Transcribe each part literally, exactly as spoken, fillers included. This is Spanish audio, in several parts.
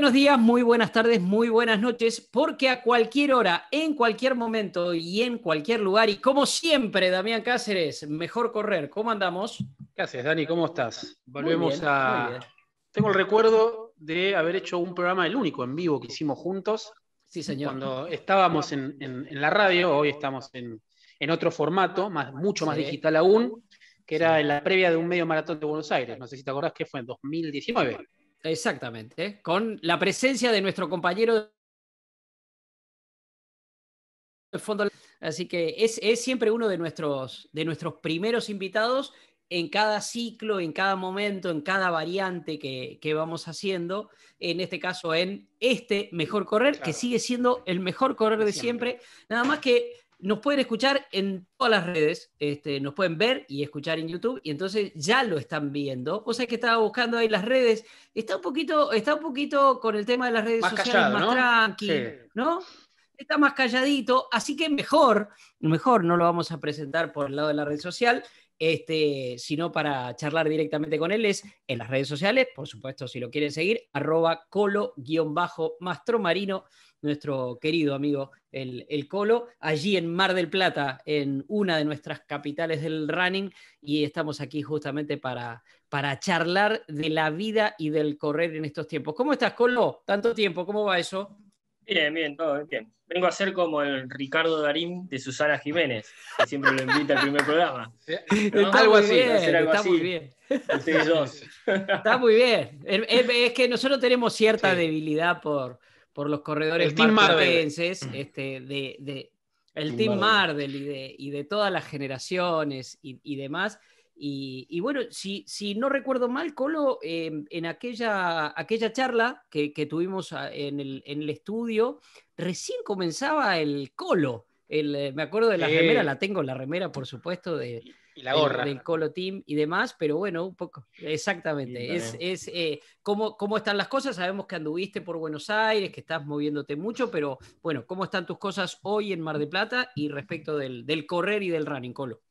Buenos días, muy buenas tardes, muy buenas noches, porque a cualquier hora, en cualquier momento y en cualquier lugar, y como siempre, Damián Cáceres, mejor correr. ¿Cómo andamos? ¿Qué haces, Dani? ¿Cómo estás? Muy Volvemos bien, muy a... bien. Tengo el recuerdo de haber hecho un programa, el único en vivo que hicimos juntos, Sí, señor. cuando estábamos en, en- en la radio. Hoy estamos en, en otro formato, más, mucho más Sí, digital aún, que sí. era en la previa de un medio maratón de Buenos Aires. No sé si te acordás que fue en dos mil diecinueve. Exactamente. Con la presencia de nuestro compañero del fondo. Así que es, es siempre uno de nuestros, de nuestros primeros invitados en cada ciclo, en cada momento, en cada variante que, que vamos haciendo. En este caso, en este Mejor Correr, que Claro, sigue siendo el mejor correr de de siempre. siempre. Nada más que nos pueden escuchar en todas las redes, este, nos pueden ver y escuchar en YouTube, y entonces ya lo están viendo. O sea que estaba buscando ahí las redes, está un poquito, está un poquito con el tema de las redes Más sociales callado, más ¿no? Sí. tranqui, ¿no? Está más calladito, así que mejor, mejor no lo vamos a presentar por el lado de la red social, este, sino para charlar directamente con él es en las redes sociales, por supuesto, si lo quieren seguir, arroba colo-mastromarino, nuestro querido amigo el, el Colo, allí en Mar del Plata, en una de nuestras capitales del running, y estamos aquí justamente para, para charlar de la vida y del correr en estos tiempos. ¿Cómo estás, Colo? Tanto tiempo, ¿cómo va eso? Bien, bien, todo bien. Vengo a ser como el Ricardo Darín de Susana Jiménez, que siempre lo invita al primer programa. Sí. ¿No? Está Algo muy así. Va a ser bien, algo está muy así. bien. Ustedes dos. Está muy bien. Es, es que nosotros tenemos cierta Sí. debilidad por, por los corredores El Team Marvel. marplatenses, este, de, de, el Team Team Marvel. Mardel y de, y de todas las generaciones y, y demás. Y, y bueno, si, si no recuerdo mal, Colo, eh, en aquella, aquella charla que, que tuvimos en el, en el estudio, recién comenzaba el Colo. El, eh, me acuerdo de las remeras, la Sí. tengo la remera, por supuesto, de, Y, y la del, gorra. del Colo Team y demás, pero bueno, un poco, Sí, exactamente. Es, también. es eh, ¿cómo, ¿Cómo están las cosas? Sabemos que anduviste por Buenos Aires, que estás moviéndote mucho, pero bueno, ¿cómo están tus cosas hoy en Mar del Plata y respecto del, del correr y del running, Colo?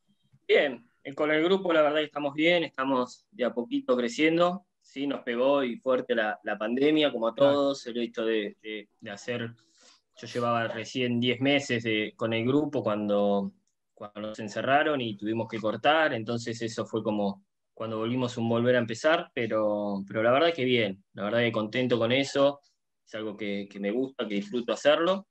Bien, eh, con el grupo la verdad que estamos bien, estamos de a poquito creciendo. Sí, nos pegó y fuerte la, la pandemia, como a Claro. todos, el hecho de, de- de hacer, yo llevaba recién diez meses de- con el grupo cuando, cuando nos encerraron y tuvimos que cortar, entonces eso fue como cuando volvimos a un volver a empezar, pero, pero la verdad que bien, la verdad que contento con eso, es algo que, que me gusta, que disfruto hacerlo.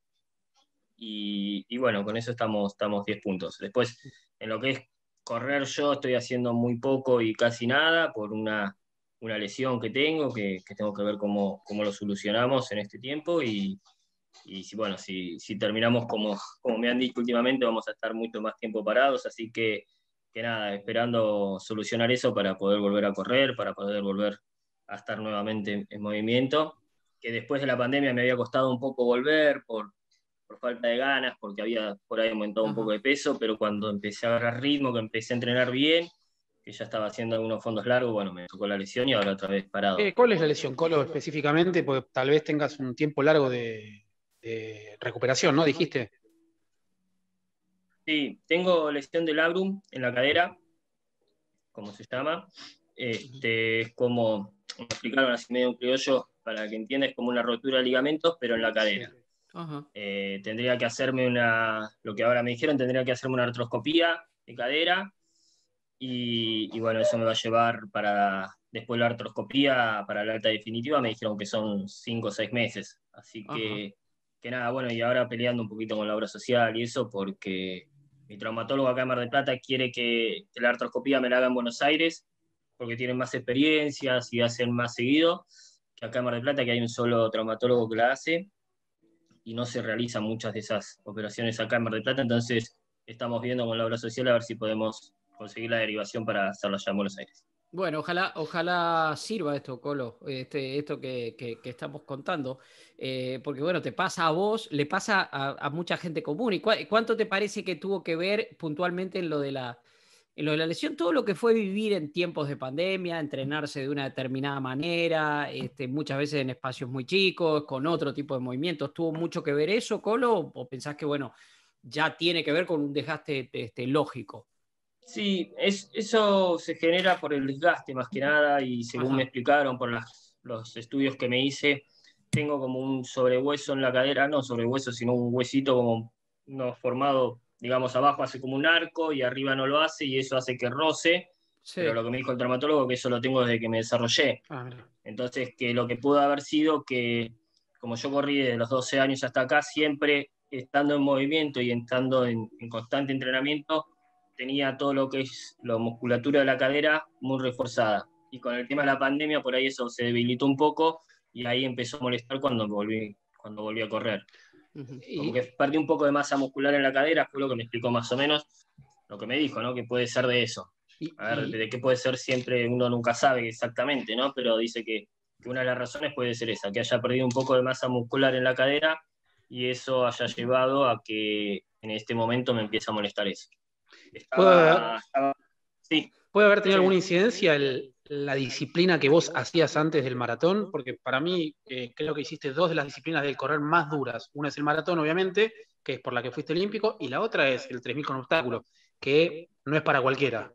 Y, y bueno, con eso estamos, estamos diez puntos. Después, en lo que es correr yo, estoy haciendo muy poco y casi nada por una, una lesión que tengo, que, que tengo que ver cómo, cómo lo solucionamos en este tiempo. Y, y si, bueno, si, si terminamos como, como me han dicho últimamente, vamos a estar mucho más tiempo parados. Así que, que nada, esperando solucionar eso para poder volver a correr, para poder volver a estar nuevamente en, en movimiento. Que después de la pandemia me había costado un poco volver por por falta de ganas, porque había por ahí aumentado un Ajá. poco de peso, pero cuando empecé a agarrar ritmo, que empecé a entrenar bien, que ya estaba haciendo algunos fondos largos, bueno, me tocó la lesión y ahora otra vez parado. Eh, ¿Cuál es la lesión, Colo, específicamente? Porque tal vez tengas un tiempo largo de, de recuperación, ¿no? Dijiste. Sí, tengo lesión del labrum en la cadera, como se llama. Este, es como, me explicaron así medio un criollo, para que entiendas, es como una rotura de ligamentos, pero en la Sí. cadera. Ajá. Eh, tendría que hacerme una, lo que ahora me dijeron, tendría que hacerme una artroscopía de cadera. Y, y bueno, eso me va a llevar para, después de la artroscopía, para la alta definitiva, me dijeron que son cinco o seis meses. Así Ajá. que, que nada, bueno, y ahora peleando un poquito con la obra social y eso, porque mi traumatólogo acá en Mar del Plata quiere que, que la artroscopía me la haga en Buenos Aires, porque tienen más experiencias y hacen más seguido que acá en Mar del Plata, que hay un solo traumatólogo que la hace, y no se realizan muchas de esas operaciones acá en Mar del Plata, entonces estamos viendo con la obra social a ver si podemos conseguir la derivación para hacerlo allá en Buenos Aires. Bueno, ojalá, ojalá sirva esto, Colo, este, esto que, que, que estamos contando, eh, porque bueno, te pasa a vos, le pasa a, a mucha gente común. ¿Y cu cuánto te parece que tuvo que ver puntualmente en lo de la, en lo de la lesión? Todo lo que fue vivir en tiempos de pandemia, entrenarse de una determinada manera, este, muchas veces en espacios muy chicos, con otro tipo de movimientos. ¿Tuvo mucho que ver eso, Colo? ¿O pensás que bueno, ya tiene que ver con un desgaste este, lógico? Sí, es, eso se genera por el desgaste más que nada y según me Ajá. explicaron por las, los estudios que me hice, tengo como un sobrehueso en la cadera, no sobrehueso, sino un huesito como no formado, digamos, abajo hace como un arco y arriba no lo hace, y eso hace que roce, Sí. pero lo que me dijo el traumatólogo que eso lo tengo desde que me desarrollé. Ah, Entonces, que lo que pudo haber sido que, como yo corrí desde los doce años hasta acá, siempre estando en movimiento y estando en, en constante entrenamiento, tenía todo lo que es la musculatura de la cadera muy reforzada. Y con el tema de la pandemia, por ahí eso se debilitó un poco, y ahí empezó a molestar cuando volví, cuando volví a correr. Uh-huh. Como que perdí un poco de masa muscular en la cadera, fue lo que me explicó más o menos, lo que me dijo, ¿no? Que puede ser de eso. Y, A ver, y, de qué puede ser siempre uno nunca sabe exactamente, ¿no? Pero dice que, que una de las razones puede ser esa, que haya perdido un poco de masa muscular en la cadera y eso haya llevado a que en este momento me empiece a molestar eso. Estaba, estaba sí. ¿Puede haber tenido Sí. alguna incidencia el, la disciplina que vos hacías antes del maratón? Porque para mí eh, creo que hiciste dos de las disciplinas del correr más duras. Una es el maratón, obviamente, que es por la que fuiste olímpico, y la otra es el tres mil con obstáculos, que no es para cualquiera.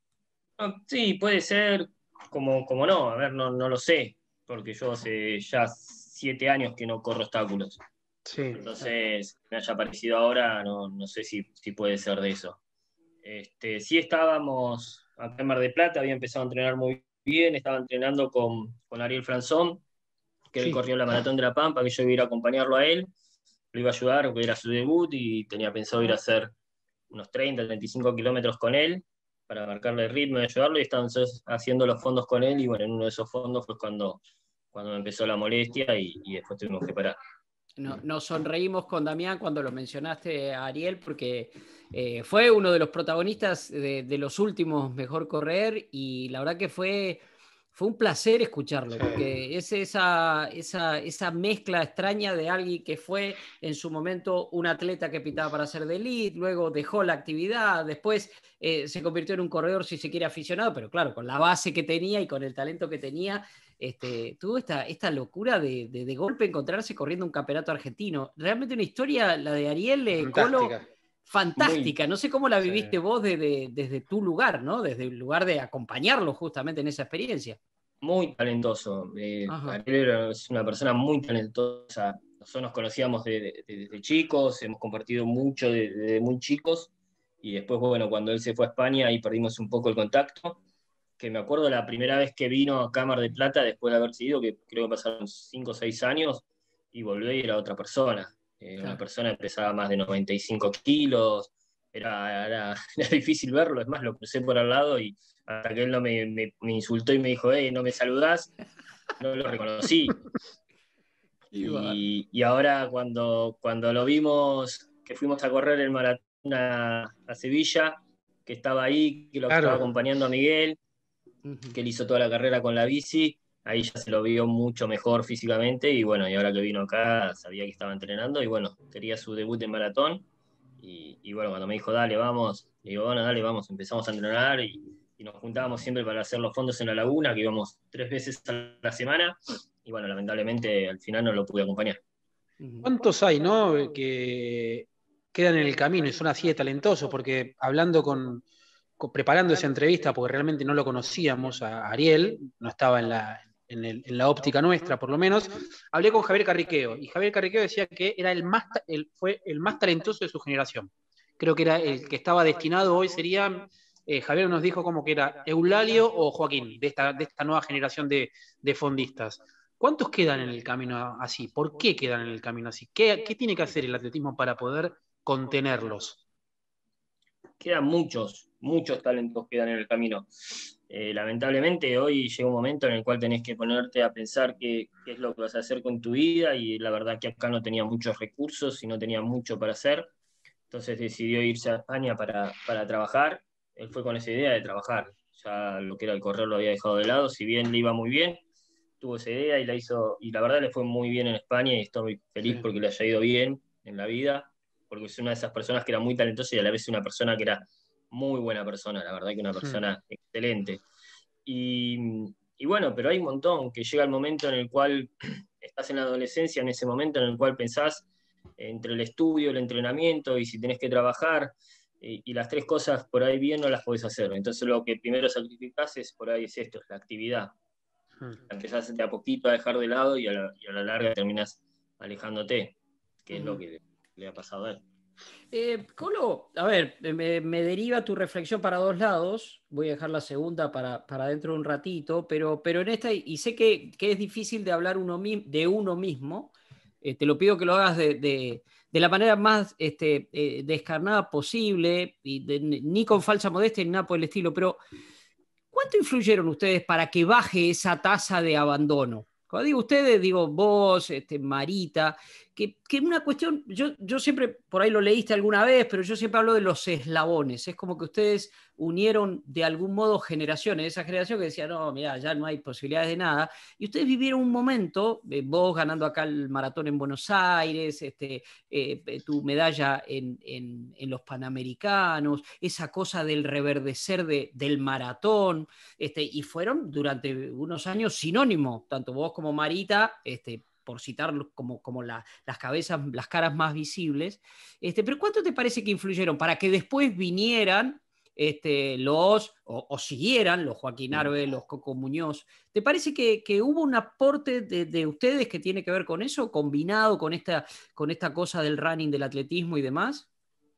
Sí, puede ser, como, como no, a ver, no, no lo sé, porque yo hace ya siete años que no corro obstáculos. Sí. Entonces, me haya aparecido ahora, no, no sé si, si puede ser de eso. Este, sí estábamos acá en Mar del Plata, había empezado a entrenar muy bien, estaba entrenando con, con Ariel Franzón, que Sí. él corrió la Maratón de la Pampa, que yo iba a ir a acompañarlo a él, lo iba a ayudar, porque era su debut, y tenía pensado ir a hacer unos treinta, treinta y cinco kilómetros con él, para marcarle el ritmo y ayudarlo, y estaban haciendo los fondos con él, y bueno, en uno de esos fondos fue cuando, cuando me empezó la molestia, y, y después tuvimos que parar. No, nos sonreímos con Damián cuando lo mencionaste a Ariel, porque eh, fue uno de los protagonistas de, de los últimos Mejor Correr, y la verdad que fue, fue un placer escucharlo, porque es esa, esa, esa mezcla extraña de alguien que fue en su momento un atleta que pitaba para ser de elite, luego dejó la actividad, después eh, se convirtió en un corredor, si se quiere, aficionado, pero claro, con la base que tenía y con el talento que tenía, Este, tuvo esta, esta locura de, de, de golpe encontrarse corriendo un campeonato argentino. Realmente una historia, la de Ariel eh, Colo, fantástica. Muy, no sé cómo la viviste sí. vos de, de, desde tu lugar, ¿no? Desde el lugar de acompañarlo justamente en esa experiencia. Muy talentoso. Eh, Ariel es una persona muy talentosa. Nosotros nos conocíamos desde de, de chicos, hemos compartido mucho desde de muy chicos, y después, bueno, cuando él se fue a España, ahí perdimos un poco el contacto. Que me acuerdo la primera vez que vino a Mar del Plata, después de haber sido, que creo que pasaron cinco o seis años, y volvió y era otra persona. Eh, una persona que pesaba más de noventa y cinco kilos, era, era, era difícil verlo, es más, lo crucé por al lado y hasta que él no me, me, me insultó y me dijo, hey, no me saludás, no lo reconocí. Y, y ahora cuando, cuando lo vimos, que fuimos a correr el maratón a, a Sevilla, que estaba ahí, que lo claro. estaba acompañando a Miguel, que él hizo toda la carrera con la bici, ahí ya se lo vio mucho mejor físicamente, y bueno, y ahora que vino acá sabía que estaba entrenando, y bueno, quería su debut en maratón, y, y bueno, cuando me dijo, dale, vamos, le digo, bueno, dale, vamos, empezamos a entrenar, y, y nos juntábamos siempre para hacer los fondos en la laguna, que íbamos tres veces a la semana, y bueno, lamentablemente al final no lo pude acompañar. ¿Cuántos hay, no, que quedan en el camino y son así de talentosos? Porque hablando con... preparando esa entrevista, porque realmente no lo conocíamos a Ariel, no estaba en la, en, el, en la óptica nuestra por lo menos, hablé con Javier Carriqueo, y Javier Carriqueo decía que era el más, el, fue el más talentoso de su generación. Creo que era el que estaba destinado hoy, sería, eh, Javier nos dijo como que era Eulalio o Joaquín, de esta, de esta nueva generación de, de fondistas. ¿Cuántos quedan en el camino así? ¿Por qué quedan en el camino así? ¿Qué, qué tiene que hacer el atletismo para poder contenerlos? Quedan muchos, muchos talentos quedan en el camino. Eh, lamentablemente hoy llega un momento en el cual tenés que ponerte a pensar qué, qué es lo que vas a hacer con tu vida, y la verdad que acá no tenía muchos recursos y no tenía mucho para hacer, entonces decidió irse a España para, para trabajar. Él fue con esa idea de trabajar, ya lo que era el correr lo había dejado de lado, si bien le iba muy bien, tuvo esa idea y la hizo, y la verdad le fue muy bien en España, y estoy feliz sí. porque le haya ido bien en la vida, porque es una de esas personas que era muy talentosa y a la vez una persona que era muy buena persona, la verdad que una persona sí. excelente. Y, y bueno, pero hay un montón, que llega el momento en el cual estás en la adolescencia, en ese momento en el cual pensás entre el estudio, el entrenamiento, y si tenés que trabajar, y, y las tres cosas por ahí bien no las podés hacer. Entonces lo que primero sacrificás es, por ahí es esto, es la actividad. Hmm. Empezás de a poquito a dejar de lado y a la, y a la larga terminás alejándote, que es uh-huh. lo que le, le ha pasado a él. Eh, Colo, a ver, me, me deriva tu reflexión para dos lados. Voy a dejar la segunda para, para dentro de un ratito, pero, pero en esta, y sé que, que es difícil de hablar uno, de uno mismo, eh, te lo pido que lo hagas de, de, de la manera más este, eh, descarnada posible, y de, ni con falsa modestia ni nada por el estilo, pero ¿cuánto influyeron ustedes para que baje esa tasa de abandono? Cuando digo ustedes, digo vos, este, Marita, que, que una cuestión, yo, yo siempre, por ahí lo leíste alguna vez, pero yo siempre hablo de los eslabones, es como que ustedes unieron de algún modo generaciones, esa generación que decía, no, mira, ya no hay posibilidades de nada, y ustedes vivieron un momento, eh, vos ganando acá el maratón en Buenos Aires, este, eh, tu medalla en, en, en los Panamericanos, esa cosa del reverdecer de, del maratón, este, y fueron durante unos años sinónimos, tanto vos como Marita, este, por citar como, como la, las cabezas, las caras más visibles, este, pero ¿cuánto te parece que influyeron para que después vinieran este, los, o, o siguieran los Joaquín Arbe, los Coco Muñoz? ¿Te parece que, que hubo un aporte de, de ustedes que tiene que ver con eso, combinado con esta, con esta cosa del running, del atletismo y demás?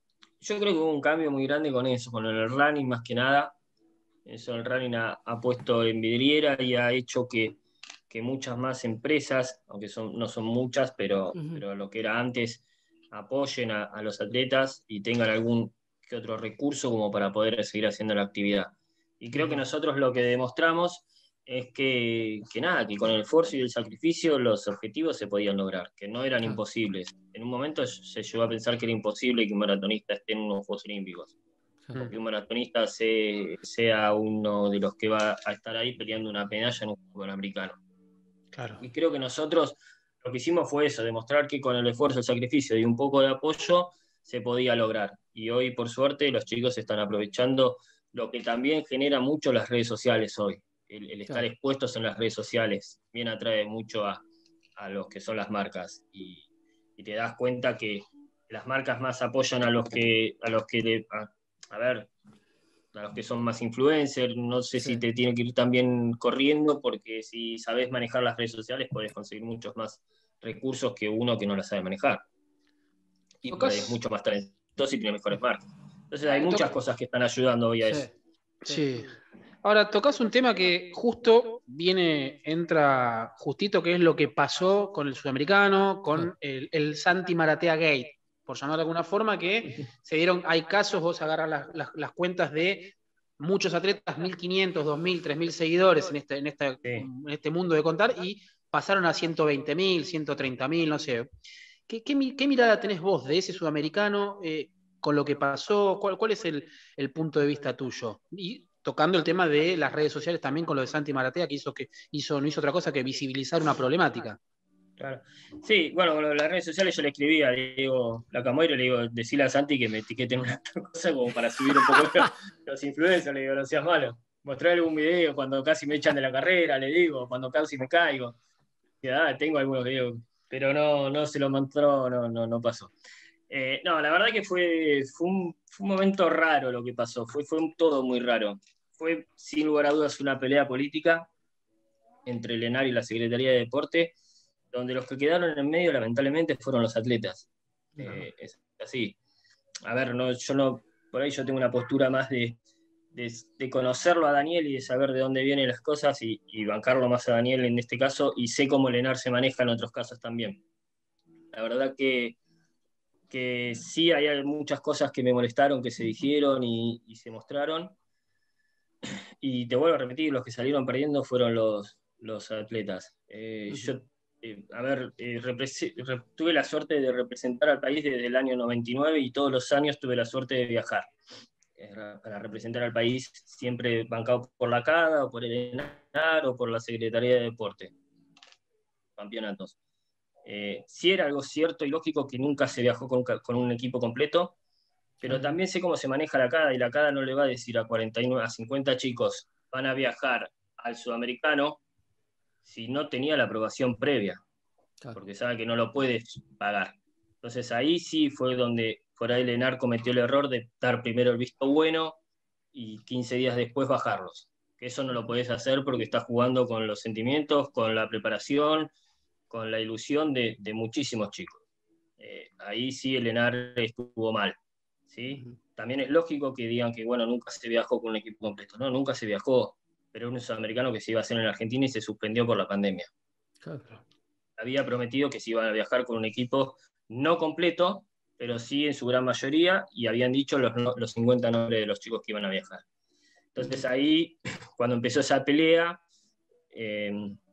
Yo creo que hubo un cambio muy grande con eso, con el running más que nada. Eso el running ha, ha puesto en vidriera y ha hecho que, que muchas más empresas, aunque son, no son muchas, pero, uh-huh. pero lo que era antes, apoyen a, a los atletas y tengan algún que otro recurso como para poder seguir haciendo la actividad. Y creo uh-huh. que nosotros lo que demostramos es que, que nada, que con el esfuerzo y el sacrificio los objetivos se podían lograr, que no eran uh-huh. imposibles. En un momento se llegó a pensar que era imposible que un maratonista esté en unos Juegos Olímpicos. Uh-huh. Que un maratonista se, sea uno de los que va a estar ahí peleando una medalla en un fútbol americano. Claro. Y creo que nosotros lo que hicimos fue eso, demostrar que con el esfuerzo, el sacrificio y un poco de apoyo se podía lograr. Y hoy, por suerte, los chicos están aprovechando lo que también genera mucho las redes sociales hoy. El, el estar claro. expuestos en las redes sociales bien atrae mucho a, a los que son las marcas. Y, y te das cuenta que las marcas más apoyan a los que, a los que le, a, a ver, a los que son más influencers, no sé sí. si te tiene que ir también corriendo, porque si sabes manejar las redes sociales podés conseguir muchos más recursos que uno que no las sabe manejar. Y es mucho más talentoso y tiene mejores marcas. Entonces hay muchas cosas que están ayudando hoy a sí. eso. Sí. Ahora, tocas un tema que justo viene, entra justito, que es lo que pasó con el sudamericano, con el, el Santi Maratea Gate, por llamarlo de alguna forma, que se dieron, hay casos, vos agarras las, las, las cuentas de muchos atletas, mil quinientos, dos mil, tres mil seguidores en este, en, esta, sí. en este mundo de contar, y pasaron a ciento veinte mil, ciento treinta mil, no sé. ¿Qué, qué, qué mirada tenés vos de ese sudamericano eh, con lo que pasó? ¿Cuál, cuál es el, el punto de vista tuyo? Y tocando el tema de las redes sociales también con lo de Santi Maratea, que hizo que hizo, no hizo otra cosa que visibilizar una problemática. Claro. Sí, bueno, con las redes sociales yo le escribía, le digo, la Camoiro, le digo, decirle a Santi que me etiqueten una cosa como para subir un poco los, los influencers, le digo, no seas malo. Mostré algún video cuando casi me echan de la carrera, le digo, cuando casi me caigo. Y, ah, tengo algunos videos, pero no, no se lo mostró, no, no, no pasó. Eh, no, la verdad que fue, fue, un, fue un momento raro lo que pasó, fue, fue un, todo muy raro. Fue, sin lugar a dudas, una pelea política entre el ENAR y la Secretaría de Deporte, donde los que quedaron en medio, lamentablemente, fueron los atletas. No. Eh, es así. A ver, no, yo no, por ahí yo tengo una postura más de, de, de conocerlo a Daniel y de saber de dónde vienen las cosas y, y bancarlo más a Daniel en este caso, y sé cómo el ENAR se maneja en otros casos también. La verdad que, que sí hay muchas cosas que me molestaron, que se dijeron y, y se mostraron. Y te vuelvo a repetir, los que salieron perdiendo fueron los, los atletas. Eh, uh-huh. Yo, eh, a ver, eh, repre- tuve la suerte de representar al país desde el año noventa y nueve y todos los años tuve la suerte de viajar eh, para representar al país, siempre bancado por la C A D A o por el ENAR o por la Secretaría de Deporte. Campeonatos. Eh, sí era algo cierto y lógico que nunca se viajó con, con un equipo completo, pero también sé cómo se maneja la C A D A y la C A D A no le va a decir a cuarenta y nueve, a cincuenta chicos van a viajar al sudamericano si no tenía la aprobación previa, claro. Porque sabe que no lo puedes pagar. Entonces ahí sí fue donde por ahí el ENAR cometió el error de dar primero el visto bueno y quince días después bajarlos. que eso no lo podés hacer porque estás jugando con los sentimientos, con la preparación, con la ilusión de, de muchísimos chicos. Eh, ahí sí el ENAR estuvo mal, ¿sí? Uh-huh. También es lógico que digan que, bueno, nunca se viajó con un equipo completo. No, nunca se viajó, pero era un sudamericano que se iba a hacer en Argentina y se suspendió por la pandemia. Claro. Había prometido que se iban a viajar con un equipo no completo, pero sí en su gran mayoría, y habían dicho los, los cincuenta nombres de los chicos que iban a viajar. Entonces ahí, cuando empezó esa pelea, eh,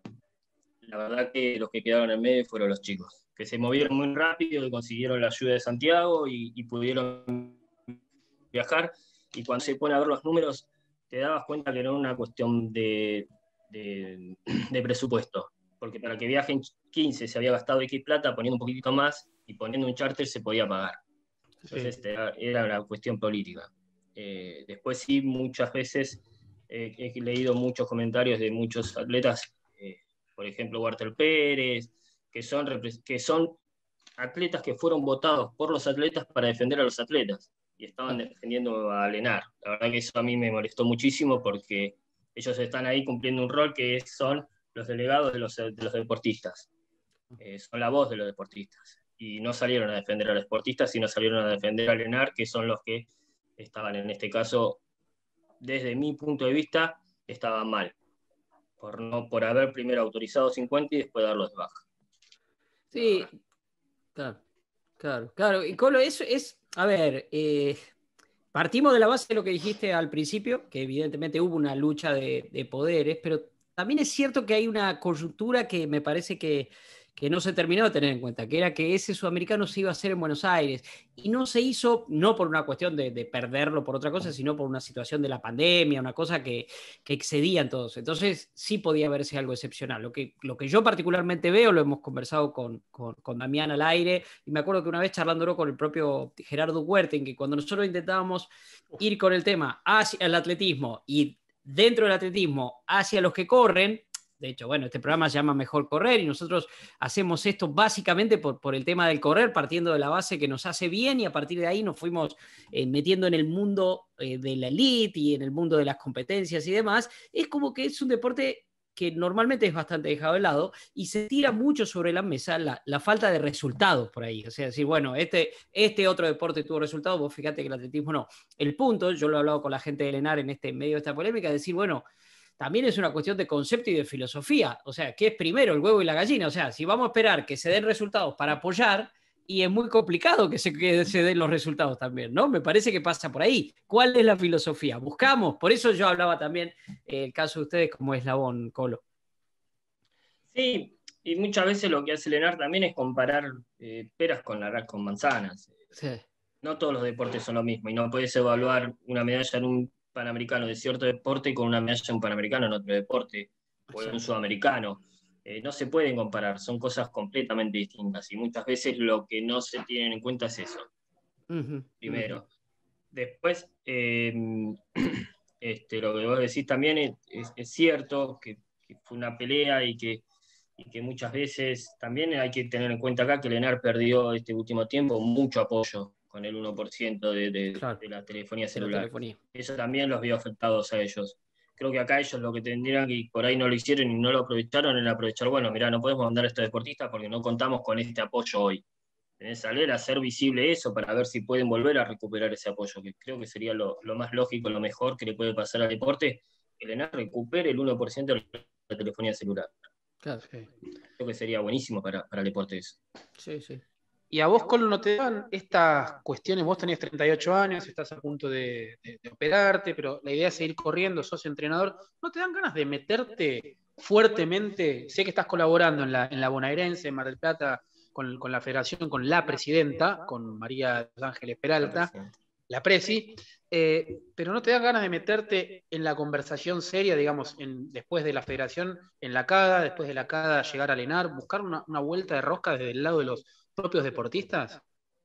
la verdad que los que quedaron en medio fueron los chicos, que se movieron muy rápido y consiguieron la ayuda de Santiago y, y pudieron viajar, y cuando se pone a ver los números, te dabas cuenta que no era una cuestión de, de, de presupuesto, porque para que viajen quince se había gastado X plata, poniendo un poquitito más, y poniendo un charter se podía pagar. Entonces sí. era, era una cuestión política. Eh, después sí, muchas veces eh, he leído muchos comentarios de muchos atletas, eh, por ejemplo Walter Pérez, que son, que son atletas que fueron votados por los atletas para defender a los atletas, y estaban defendiendo a Lenar. La verdad que eso a mí me molestó muchísimo, porque ellos están ahí cumpliendo un rol que son los delegados de los, de los deportistas, eh, son la voz de los deportistas, y no salieron a defender a los deportistas, sino salieron a defender a Lenar, que son los que estaban en este caso, desde mi punto de vista, estaban mal, por, no, por haber primero autorizado cincuenta y después darlos de baja. Sí, claro, claro, claro. Y Colo, eso es, a ver, eh, partimos de la base de lo que dijiste al principio, que evidentemente hubo una lucha de, de poderes, pero también es cierto que hay una coyuntura que me parece que, que no se terminó de tener en cuenta, que era que ese sudamericano se iba a hacer en Buenos Aires, y no se hizo, no por una cuestión de, de perderlo por otra cosa, sino por una situación de la pandemia, una cosa que, que excedían todos. Entonces sí podía verse algo excepcional. Lo que, lo que yo particularmente veo, lo hemos conversado con, con, con Damián al aire, y me acuerdo que una vez charlándolo con el propio Gerardo Huerten, que cuando nosotros intentábamos ir con el tema hacia el atletismo y dentro del atletismo hacia los que corren, de hecho, bueno, este programa se llama Mejor Correr, y nosotros hacemos esto básicamente por, por el tema del correr, partiendo de la base que nos hace bien, y a partir de ahí nos fuimos eh, metiendo en el mundo eh, de la elite y en el mundo de las competencias y demás. Es como que es un deporte que normalmente es bastante dejado de lado, y se tira mucho sobre la mesa la, la falta de resultados por ahí. O sea, decir, bueno, este, este otro deporte tuvo resultados, vos fíjate que el atletismo no. El punto, yo lo he hablado con la gente de Lenar en este en medio de esta polémica, es decir, bueno, también es una cuestión de concepto y de filosofía. O sea, ¿qué es primero, el huevo y la gallina? O sea, si vamos a esperar que se den resultados para apoyar, y es muy complicado que se, que se den los resultados también, ¿no? Me parece que pasa por ahí. ¿Cuál es la filosofía? Buscamos, por eso yo hablaba también eh, el caso de ustedes como eslabón, Colo. Sí, y muchas veces lo que hace Lenar también es comparar eh, peras con, la, con manzanas. Sí. No todos los deportes son lo mismo, y no puedes evaluar una medalla en un panamericano de cierto deporte con una medalla en un panamericano en otro deporte, o en un sudamericano. Eh, no se pueden comparar, son cosas completamente distintas, y muchas veces lo que no se tiene en cuenta es eso. Uh-huh, primero. Uh-huh. Después, eh, este, lo que vos decís también es, es, es cierto que, que fue una pelea, y que, y que muchas veces también hay que tener en cuenta acá que Lenar perdió este último tiempo mucho apoyo con el uno por ciento de, de, claro, de la telefonía celular. La telefonía. Eso también los vio afectados a ellos. Creo que acá ellos lo que tendrían, y por ahí no lo hicieron y no lo aprovecharon, era aprovechar, bueno, mirá, no podemos mandar a estos deportistas porque no contamos con este apoyo hoy. Tenés que salir a hacer visible eso para ver si pueden volver a recuperar ese apoyo, que creo que sería lo, lo más lógico, lo mejor que le puede pasar al deporte, que el ENAR recupere el uno por ciento de la telefonía celular. Claro, sí. Creo que sería buenísimo para, para el deporte eso. Sí, sí. Y a vos, Colo, ¿no te dan estas cuestiones? Vos tenés treinta y ocho años, estás a punto de, de, de operarte, pero la idea es seguir corriendo, sos entrenador. ¿No te dan ganas de meterte fuertemente? Sé que estás colaborando en la, en la bonaerense, en Mar del Plata, con, con la federación, con la presidenta, con María Ángeles Peralta, la presi, eh, pero ¿no te dan ganas de meterte en la conversación seria, digamos, en, después de la federación, en la CADA, después de la CADA llegar a Lenar, buscar una, una vuelta de rosca desde el lado de los propios deportistas?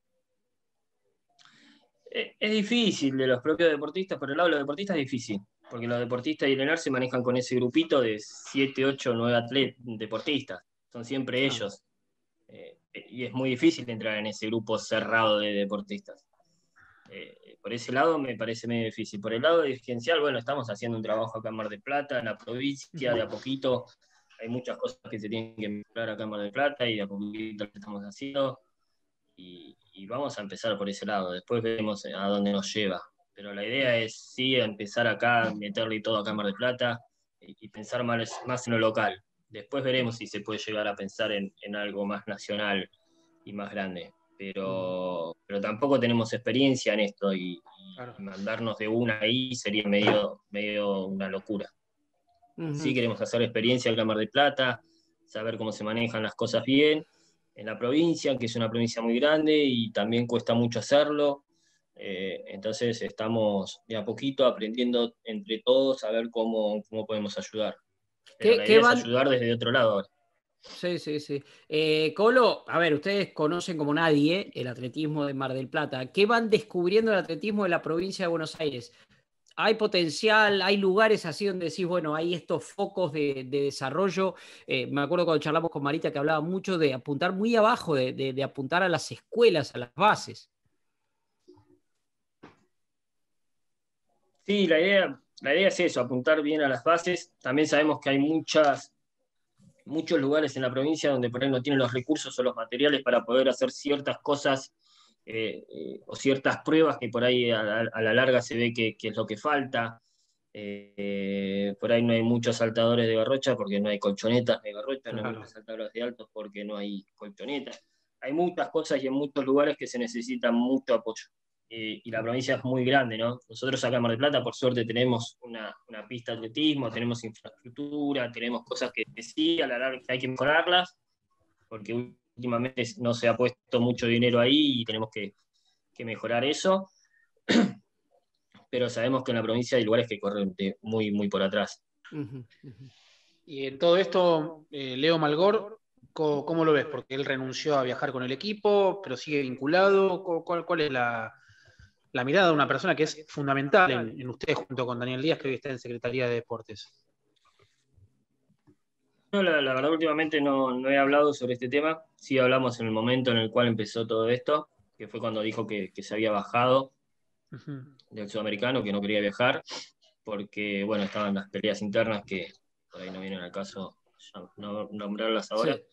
Es difícil de los propios deportistas, por el lado de los deportistas es difícil, porque los deportistas y el ENAR se manejan con ese grupito de siete, ocho, nueve atletas, deportistas, son siempre ellos, eh, y es muy difícil entrar en ese grupo cerrado de deportistas. Eh, por ese lado me parece medio difícil. Por el lado dirigencial, bueno, estamos haciendo un trabajo acá en Mar del Plata, en la provincia, de a poquito. Hay muchas cosas que se tienen que mejorar acá en Mar del Plata y de a poquito lo estamos haciendo. Y, y vamos a empezar por ese lado. Después veremos a dónde nos lleva. Pero la idea es, sí, empezar acá, meterle todo acá en Mar del Plata y, y pensar más, más en lo local. Después veremos si se puede llegar a pensar en, en algo más nacional y más grande. Pero, pero tampoco tenemos experiencia en esto y, y Claro. mandarnos de una ahí sería medio, medio una locura. Uh-huh. Sí queremos hacer experiencia acá en Mar del Plata, saber cómo se manejan las cosas bien en la provincia, que es una provincia muy grande y también cuesta mucho hacerlo. Eh, entonces estamos de a poquito aprendiendo entre todos a ver cómo, cómo podemos ayudar. Pero ¿Qué, la qué idea van... es ayudar desde otro lado ahora. Sí, sí, sí. Eh, Colo, a ver, ustedes conocen como nadie el atletismo de Mar del Plata. ¿Qué van descubriendo el atletismo de la provincia de Buenos Aires? ¿Hay potencial? ¿Hay lugares así donde decís, bueno, hay estos focos de, de desarrollo? Eh, me acuerdo cuando charlamos con Marita que hablaba mucho de apuntar muy abajo, de, de, de apuntar a las escuelas, a las bases. Sí, la idea, la idea es eso, apuntar bien a las bases. También sabemos que hay muchas, muchos lugares en la provincia donde por ahí no tienen los recursos o los materiales para poder hacer ciertas cosas eh, eh, o ciertas pruebas que por ahí a, a la larga se ve que, que es lo que falta. Eh, por ahí no hay muchos saltadores de garrocha porque no hay colchonetas de garrocha, no hay muchos saltadores de altos porque no hay colchonetas. Hay muchas cosas y en muchos lugares que se necesita mucho apoyo. Eh, y la provincia es muy grande, ¿no? Nosotros acá en Mar del Plata, por suerte, tenemos una, una pista de atletismo, tenemos infraestructura, tenemos cosas que, que sí, a la larga hay que mejorarlas, porque últimamente no se ha puesto mucho dinero ahí y tenemos que, que mejorar eso. Pero sabemos que en la provincia hay lugares que corren de muy, muy por atrás. Uh-huh, uh-huh. Y en todo esto, eh, Leo Malgor, ¿cómo, ¿cómo lo ves? Porque él renunció a viajar con el equipo, pero sigue vinculado. ¿Cuál, cuál es la, la mirada de una persona que es fundamental en, en ustedes junto con Daniel Díaz, que hoy está en Secretaría de Deportes? No, la, la verdad, últimamente no, no he hablado sobre este tema. Sí hablamos en el momento en el cual empezó todo esto, que fue cuando dijo que, que se había bajado uh-huh. del sudamericano, que no quería viajar, porque, bueno, estaban las peleas internas que por ahí no vienen al caso no nombrarlas ahora. Sí.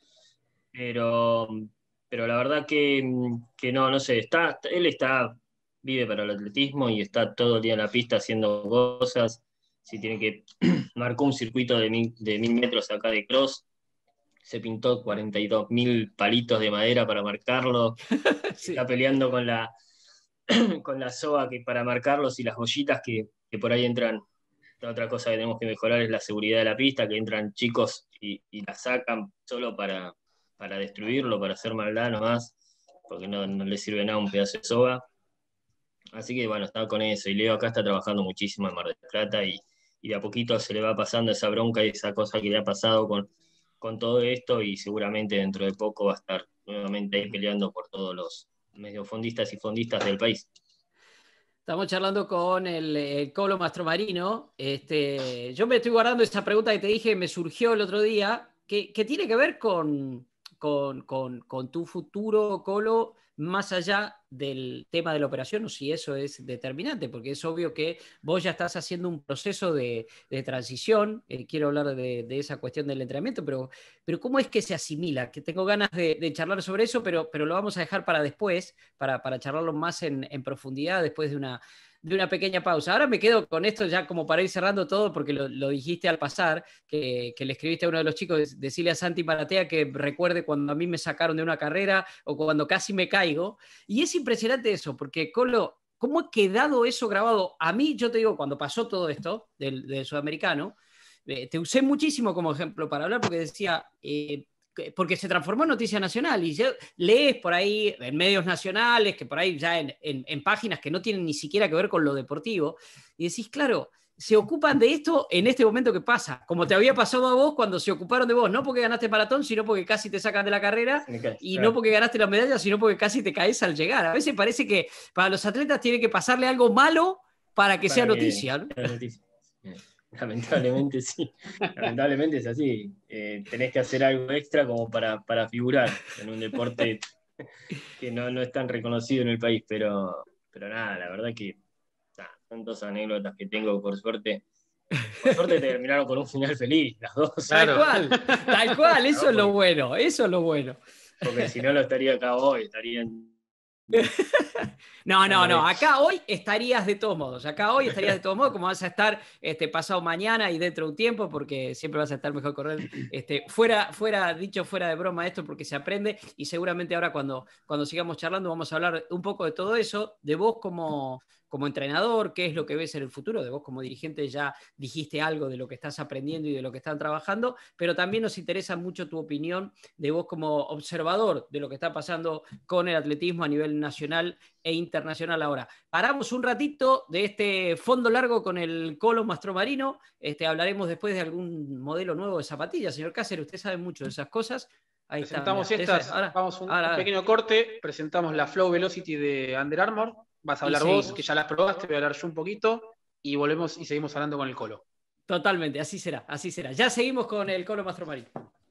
Pero, pero la verdad que, que no, no sé, está, él está, vive para el atletismo y está todo el día en la pista haciendo cosas. Si tiene que, marcó un circuito de mil, de mil metros acá de cross, se pintó cuarenta y dos mil palitos de madera para marcarlo, sí. Está peleando con la, con la soga que, para marcarlos y las bollitas que, que por ahí entran. La otra cosa que tenemos que mejorar es la seguridad de la pista, que entran chicos y, y la sacan solo para, para destruirlo, para hacer maldad nomás, porque no, no le sirve nada un pedazo de soga. Así que bueno, estaba con eso. Y Leo acá está trabajando muchísimo en Mar del Plata y, y de a poquito se le va pasando esa bronca y esa cosa que le ha pasado con, con todo esto y seguramente dentro de poco va a estar nuevamente ahí peleando por todos los mediofondistas y fondistas del país. Estamos charlando con el, el Colo Mastromarino. Este, yo me estoy guardando esa pregunta que te dije, me surgió el otro día, que, que tiene que ver con, con, con, con tu futuro, Colo, más allá del tema de la operación, o si eso es determinante, porque es obvio que vos ya estás haciendo un proceso de, de transición. Eh, quiero hablar de, de esa cuestión del entrenamiento, pero, pero ¿cómo es que se asimila? Que tengo ganas de, de charlar sobre eso, pero, pero lo vamos a dejar para después, para, para charlarlo más en, en profundidad después de una, de una pequeña pausa. Ahora me quedo con esto ya como para ir cerrando todo, porque lo, lo dijiste al pasar, que, que le escribiste a uno de los chicos, decirle a Santi Maratea que recuerde cuando a mí me sacaron de una carrera o cuando casi me caigo. Y es impresionante eso, porque Colo, ¿cómo ha quedado eso grabado? A mí, yo te digo, cuando pasó todo esto del, del sudamericano, eh, te usé muchísimo como ejemplo para hablar, porque decía... Eh, porque se transformó en noticia nacional y ya lees por ahí en medios nacionales, que por ahí ya en, en, en páginas que no tienen ni siquiera que ver con lo deportivo, y decís, claro, se ocupan de esto en este momento que pasa, como te había pasado a vos cuando se ocuparon de vos, no porque ganaste maratón, sino porque casi te sacan de la carrera, y no porque ganaste la medalla, sino porque casi te caes al llegar. A veces parece que para los atletas tiene que pasarle algo malo para que para sea que noticia, ¿no? Sea noticia. Lamentablemente sí, lamentablemente es así. Eh, tenés que hacer algo extra como para, para figurar en un deporte que no, no es tan reconocido en el país, pero, pero nada, la verdad que nah, tantas anécdotas que tengo, por suerte. Por suerte terminaron con un final feliz, las dos. Tal cual, tal cual, eso No, es lo porque, bueno, eso es lo bueno. porque si no lo estaría acá hoy, estarían. No, no, no, acá hoy estarías de todos modos, acá hoy estarías de todos modos, como vas a estar este, pasado mañana y dentro de un tiempo, porque siempre vas a estar mejor correr, este, fuera, fuera, dicho fuera de broma esto, porque se aprende, y seguramente ahora cuando, cuando sigamos charlando vamos a hablar un poco de todo eso, de vos como, como entrenador, qué es lo que ves en el futuro, de vos como dirigente ya dijiste algo de lo que estás aprendiendo y de lo que están trabajando, pero también nos interesa mucho tu opinión de vos como observador de lo que está pasando con el atletismo a nivel nacional e internacional ahora. Paramos un ratito de este fondo largo con el Colo Mastromarino. Este, hablaremos después de algún modelo nuevo de zapatillas. Señor Cáceres, usted sabe mucho de esas cosas. Ahí presentamos está, estas, ahora, vamos un, ahora, un pequeño corte, presentamos la Flow Velocity de Under Armour. Vas a hablar vos, que ya las probaste, voy a hablar yo un poquito, y volvemos y seguimos hablando con el Colo. Totalmente, así será, así será. Ya seguimos con el Colo Mastromarino.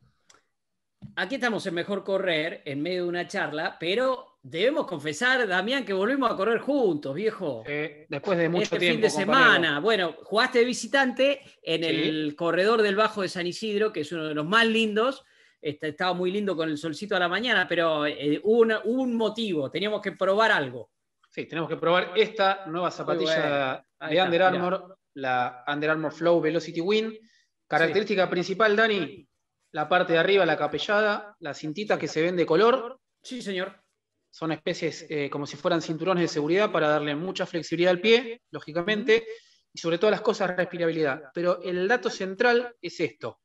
Aquí estamos en Mejor Correr, en medio de una charla, pero debemos confesar, Damián, que volvimos a correr juntos, viejo. Eh, después de mucho este tiempo, fin de compañero. semana. Bueno, jugaste de visitante en Sí. el corredor del Bajo de San Isidro, que es uno de los más lindos. Este, estaba muy lindo con el solcito a la mañana, pero eh, hubo, una, hubo un motivo, teníamos que probar algo. Sí, tenemos que probar esta nueva zapatilla bueno. de está, Under Armour, mirá. La Under Armour Flow Velocity Win. Característica sí. principal, Dani, la parte de arriba, la capellada, la cintita que se ven de color. Sí, señor. Son especies eh, como si fueran cinturones de seguridad para darle mucha flexibilidad al pie, lógicamente, uh-huh. y sobre todas las cosas, respirabilidad. Pero el dato central es esto.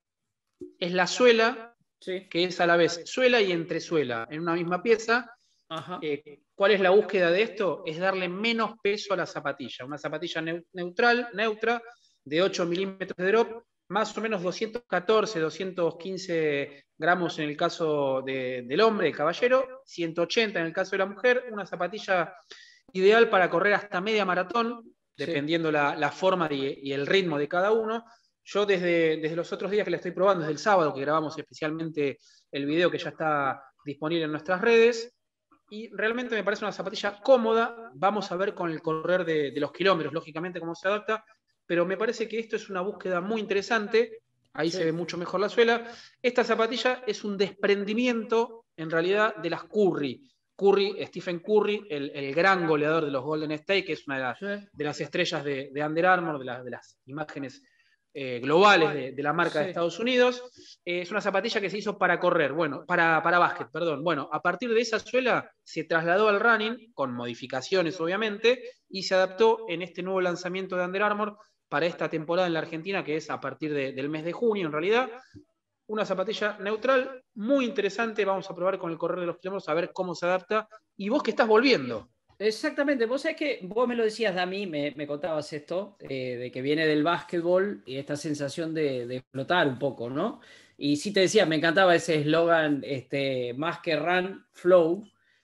Es la suela, sí. que es a la vez suela y entresuela en una misma pieza. Ajá. Eh, ¿Cuál es la búsqueda de esto? Es darle menos peso a la zapatilla. Una zapatilla neutral, neutra, de ocho milímetros de drop, más o menos doscientos catorce, doscientos quince gramos en el caso de, del hombre, del caballero, ciento ochenta en el caso de la mujer, una zapatilla ideal para correr hasta media maratón, sí. dependiendo la, la forma y, y el ritmo de cada uno. Yo desde, desde los otros días que la estoy probando, desde el sábado que grabamos especialmente el video que ya está disponible en nuestras redes, y realmente me parece una zapatilla cómoda. Vamos a ver con el correr de, de los kilómetros, lógicamente, cómo se adapta, pero me parece que esto es una búsqueda muy interesante. Ahí sí. se ve mucho mejor la suela. Esta zapatilla es un desprendimiento, en realidad, de las Curry. Curry, Stephen Curry, el, el gran goleador de los Golden State, que es una de, la, sí. de las estrellas de, de Under Armour, de, la, de las imágenes eh, globales de, de la marca sí. de Estados Unidos. Eh, es una zapatilla que se hizo para correr, bueno, para, para básquet, perdón. Bueno, a partir de esa suela se trasladó al running, con modificaciones obviamente, y se adaptó en este nuevo lanzamiento de Under Armour para esta temporada en la Argentina, que es a partir de, del mes de junio en realidad. Una zapatilla neutral, muy interesante. Vamos a probar con el correr de los kilómetros a ver cómo se adapta. Y vos que estás volviendo. Exactamente, vos sabés que vos me lo decías, Dami, me, me contabas esto, eh, de que viene del básquetbol y esta sensación de, de flotar un poco, ¿no? Y sí te decía, me encantaba ese eslogan, este, más que run, flow,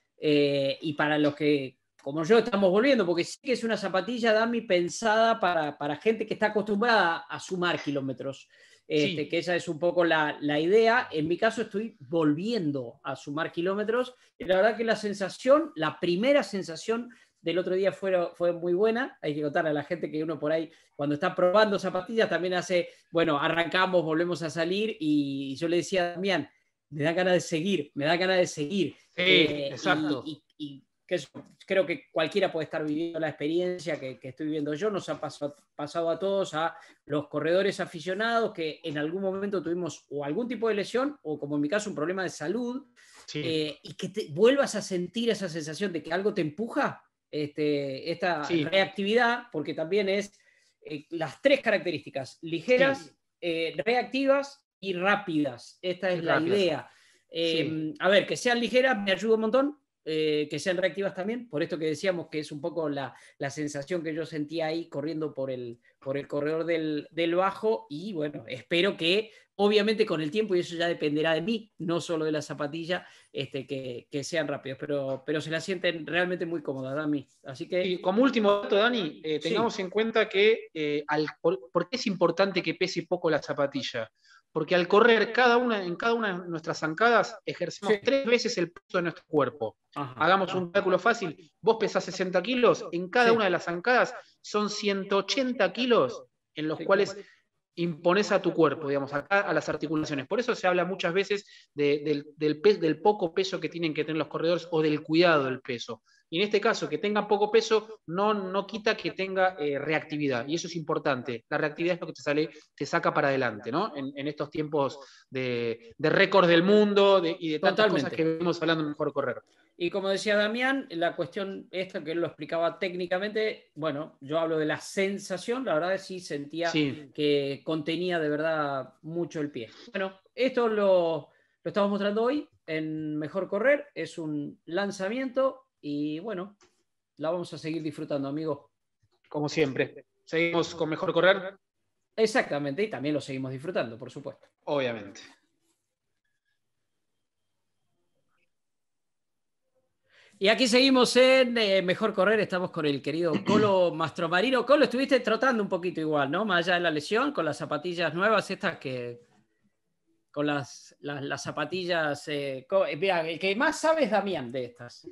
eh, y para los que, como yo, estamos volviendo, porque sí que es una zapatilla, Dami, pensada para, para gente que está acostumbrada a sumar kilómetros. Este, sí. Que esa es un poco la, la idea. En mi caso estoy volviendo a sumar kilómetros y la verdad que la sensación, la primera sensación del otro día fue, fue muy buena. Hay que contarle a la gente que uno por ahí cuando está probando zapatillas también hace, bueno, arrancamos, volvemos a salir y yo le decía a Damián, me da ganas de seguir, me da ganas de seguir. Sí, eh, exacto. Y, y, y que eso, creo que cualquiera puede estar viviendo la experiencia que, que estoy viviendo yo. Nos ha pasado, pasado a todos, a los corredores aficionados que en algún momento tuvimos o algún tipo de lesión o, como en mi caso, un problema de salud, sí. eh, y que te vuelvas a sentir esa sensación de que algo te empuja, este, esta sí. reactividad, porque también es eh, las tres características, ligeras, sí. eh, reactivas y rápidas. Esta es y la rápidas. idea. Eh, sí. A ver, que sean ligeras me ayuda un montón. Eh, que sean reactivas también, por esto que decíamos que es un poco la, la sensación que yo sentía ahí corriendo por el, por el corredor del, del bajo, y bueno, espero que obviamente con el tiempo, y eso ya dependerá de mí, no solo de la zapatilla, este, que, que sean rápidos, pero, pero se la sienten realmente muy cómodas, Dani. Así que... Y como último dato, Dani, eh, tengamos sí. en cuenta que, eh, al, por, ¿por qué es importante que pese poco la zapatilla? porque al correr cada una, en cada una de nuestras zancadas ejercemos sí. tres veces el peso de nuestro cuerpo. Ajá, Hagamos ajá. un cálculo fácil, vos pesás sesenta kilos, en cada sí. una de las zancadas son ciento ochenta kilos en los sí, cuales impones a tu cuerpo, digamos, acá a las articulaciones. Por eso se habla muchas veces de, del, del, pe del poco peso que tienen que tener los corredores o del cuidado del peso. Y en este caso, que tenga poco peso no, no quita que tenga eh, reactividad, y eso es importante. La reactividad es lo que te, sale, te saca para adelante, ¿no? En, en estos tiempos de, de récord del mundo de, y de tantas Totalmente. Cosas que venimos hablando en Mejor Correr. Y como decía Damián, la cuestión esta que él lo explicaba técnicamente, bueno, yo hablo de la sensación, la verdad es que sí sentía sí. que contenía de verdad mucho el pie. Bueno, esto lo, lo estamos mostrando hoy en Mejor Correr, es un lanzamiento y bueno, la vamos a seguir disfrutando, amigos. Como siempre, seguimos con Mejor Correr. Exactamente, y también lo seguimos disfrutando, por supuesto. Obviamente. Y aquí seguimos en eh, Mejor Correr, estamos con el querido Colo Mastromarino. Colo, estuviste trotando un poquito igual, ¿no? Más allá de la lesión, con las zapatillas nuevas, estas que... Con las, las, las zapatillas... Eh, mira, el que más sabe es Damián de estas.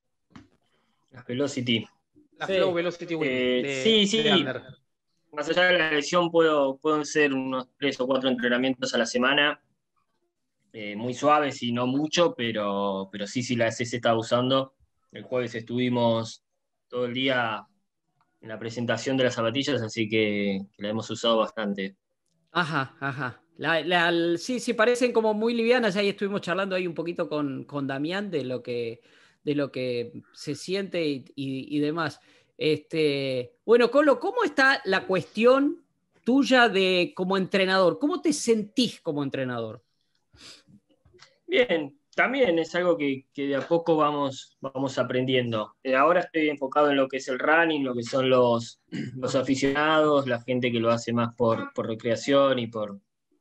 Las Velocity. La sí. Flow Velocity Win. Eh, de, sí, sí. De más allá de la lesión, puedo, pueden ser unos tres o cuatro entrenamientos a la semana. Eh, muy suaves y no mucho, pero, pero sí, sí, la S S está usando. El jueves estuvimos todo el día en la presentación de las zapatillas, así que, que la hemos usado bastante. Ajá, ajá. La, la, sí, sí, parecen como muy livianas. Ahí estuvimos charlando ahí un poquito con, con Damián de lo que, de lo que se siente y, y, y demás. Este, bueno, Colo, ¿cómo está la cuestión tuya de como entrenador? ¿Cómo te sentís como entrenador? Bien, también es algo que, que de a poco vamos, vamos aprendiendo. Eh, ahora estoy enfocado en lo que es el running, lo que son los, los aficionados, la gente que lo hace más por, por recreación y por,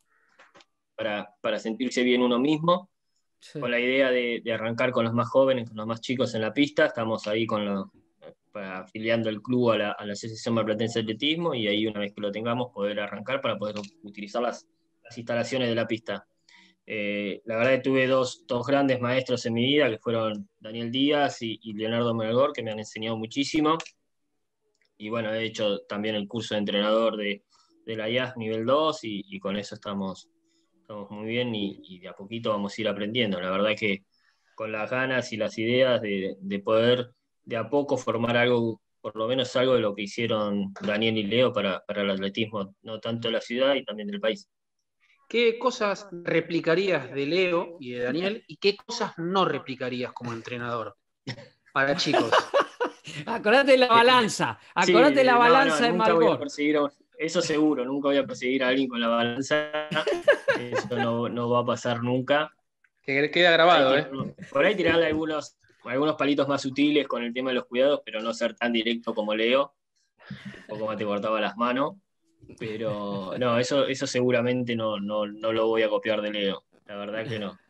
para, para sentirse bien uno mismo. Sí. Con la idea de, de arrancar con los más jóvenes, con los más chicos en la pista. Estamos ahí con lo, para, afiliando el club a la, a la Asociación Marplatense de Atletismo, y ahí una vez que lo tengamos poder arrancar para poder utilizar las, las instalaciones de la pista. Eh, la verdad que tuve dos, dos grandes maestros en mi vida, que fueron Daniel Díaz y, y Leonardo Melgor, que me han enseñado muchísimo. Y bueno, he hecho también el curso de entrenador de, de la I A S nivel dos, y, y con eso estamos, estamos muy bien, y, y de a poquito vamos a ir aprendiendo. La verdad que con las ganas y las ideas de, de poder de a poco formar algo, por lo menos algo de lo que hicieron Daniel y Leo para, para el atletismo, no tanto de la ciudad y también del país. ¿Qué cosas replicarías de Leo y de Daniel y qué cosas no replicarías como entrenador para chicos? Acordate de la balanza, acordate de sí, la balanza no, no, de Malgor. Eso seguro, nunca voy a perseguir a alguien con la balanza, eso no, no va a pasar nunca. Que queda grabado, ¿eh? Por ahí tirarle algunos, algunos palitos más sutiles con el tema de los cuidados, pero no ser tan directo como Leo, un poco más te cortaba las manos. Pero no, eso, eso seguramente no, no, no lo voy a copiar de Leo. La verdad que no.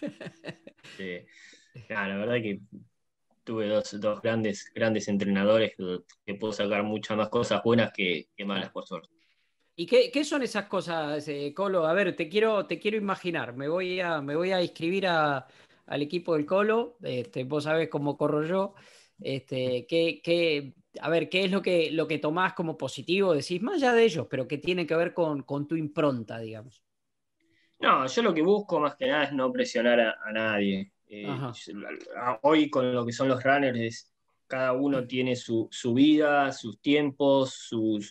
Sí. No, la verdad que tuve dos, dos grandes, grandes entrenadores que, que puedo sacar muchas más cosas buenas que, que malas, por suerte. ¿Y qué, qué son esas cosas, eh, Colo? A ver, te quiero, te quiero imaginar. Me voy a, me voy a inscribir a, al equipo del Colo. Este, vos sabés cómo corro yo. Este, ¿qué, qué, a ver, ¿qué es lo que, lo que tomás como positivo? Decís, más allá de ellos, pero que tiene que ver con, con tu impronta, digamos. No, yo lo que busco más que nada es no presionar a, a nadie. Eh, hoy con lo que son los runners, es, cada uno tiene su, su vida, sus tiempos, sus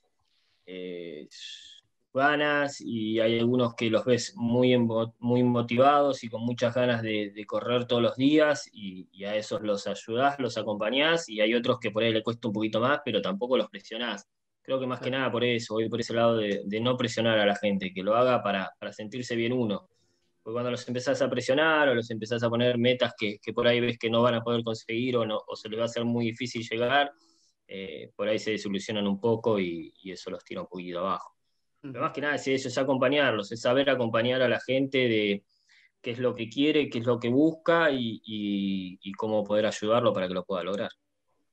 eh, ganas, y hay algunos que los ves muy, muy motivados y con muchas ganas de, de correr todos los días, y, y a esos los ayudás, los acompañás, y hay otros que por ahí le cuesta un poquito más, pero tampoco los presionás. Creo que más que nada por eso, voy por ese lado de, de no presionar a la gente, que lo haga para, para sentirse bien uno. Porque cuando los empezás a presionar o los empezás a poner metas que, que por ahí ves que no van a poder conseguir, o, no, o se les va a hacer muy difícil llegar, eh, por ahí se desilusionan un poco, y, y eso los tira un poquito abajo. Pero más que nada es eso, es acompañarlos, es saber acompañar a la gente de qué es lo que quiere, qué es lo que busca, y, y, y cómo poder ayudarlo para que lo pueda lograr.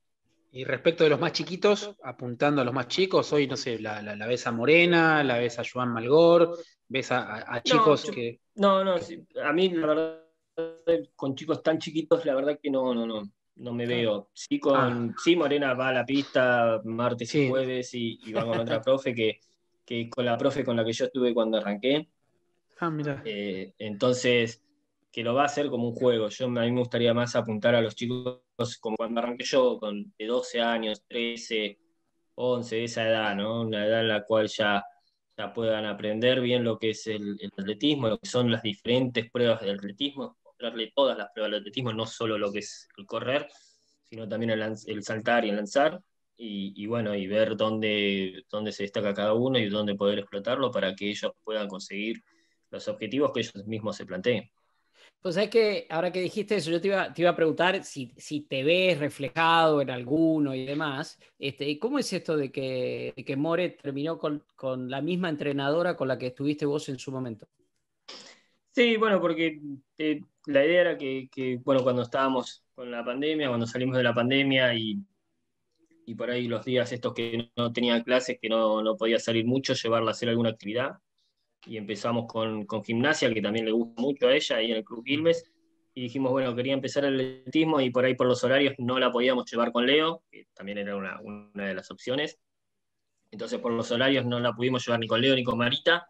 Y respecto de los más chiquitos, apuntando a los más chicos, hoy, no sé, la, la, la ves a Morena, la ves a Joan Malgor, ves a, a- a No, chicos yo- que... no, no, que- sí, a mí la verdad, con chicos tan chiquitos, la verdad que no, no, no, no me Claro. veo. Sí, Ah, con, sí, Morena va a la pista martes y sí. jueves y, y va con otra profe que, que con la profe con la que yo estuve cuando arranqué. Ah, mira. Eh, entonces, que lo va a hacer como un juego. Yo, a mí me gustaría más apuntar a los chicos como cuando arranqué yo, con de doce años, trece, once, esa edad, ¿no? Una edad en la cual ya, ya puedan aprender bien lo que es el, el atletismo, lo que son las diferentes pruebas del atletismo, mostrarle todas las pruebas del atletismo, no solo lo que es el correr, sino también el, lanz- el saltar y el lanzar. Y, y bueno, y ver dónde, dónde se destaca cada uno y dónde poder explotarlo para que ellos puedan conseguir los objetivos que ellos mismos se planteen. Pues es que ahora que dijiste eso, yo te iba, te iba a preguntar si, si te ves reflejado en alguno y demás. Este, ¿cómo es esto de que, de que More terminó con, con la misma entrenadora con la que estuviste vos en su momento? Sí, bueno, porque eh, la idea era que, que, bueno, cuando estábamos con la pandemia, cuando salimos de la pandemia y, y por ahí los días estos que no tenía clases, que no, no podía salir mucho, llevarla a hacer alguna actividad. Y empezamos con, con gimnasia, que también le gusta mucho a ella, ahí en el Club Quilmes. Y dijimos, bueno, quería empezar el atletismo y por ahí por los horarios no la podíamos llevar con Leo, que también era una, una de las opciones. Entonces por los horarios no la pudimos llevar ni con Leo ni con Marita.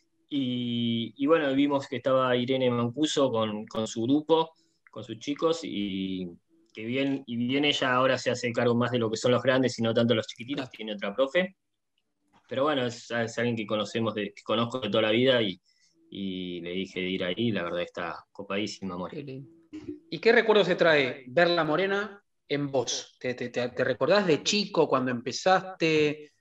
Y, y bueno, vimos que estaba Irene Mancuso con, con su grupo, con sus chicos, y que bien, y bien ella ahora se hace cargo más de lo que son los grandes y no tanto los chiquititos, Claro. tiene otra profe. Pero bueno, es, es alguien que conocemos, de, que conozco de toda la vida y, y le dije de ir ahí, la verdad está copadísima, amor. Qué lindo. ¿Y qué recuerdos te trae ver la Morena en vos? ¿Te, te, te, te recordás de chico cuando empezaste?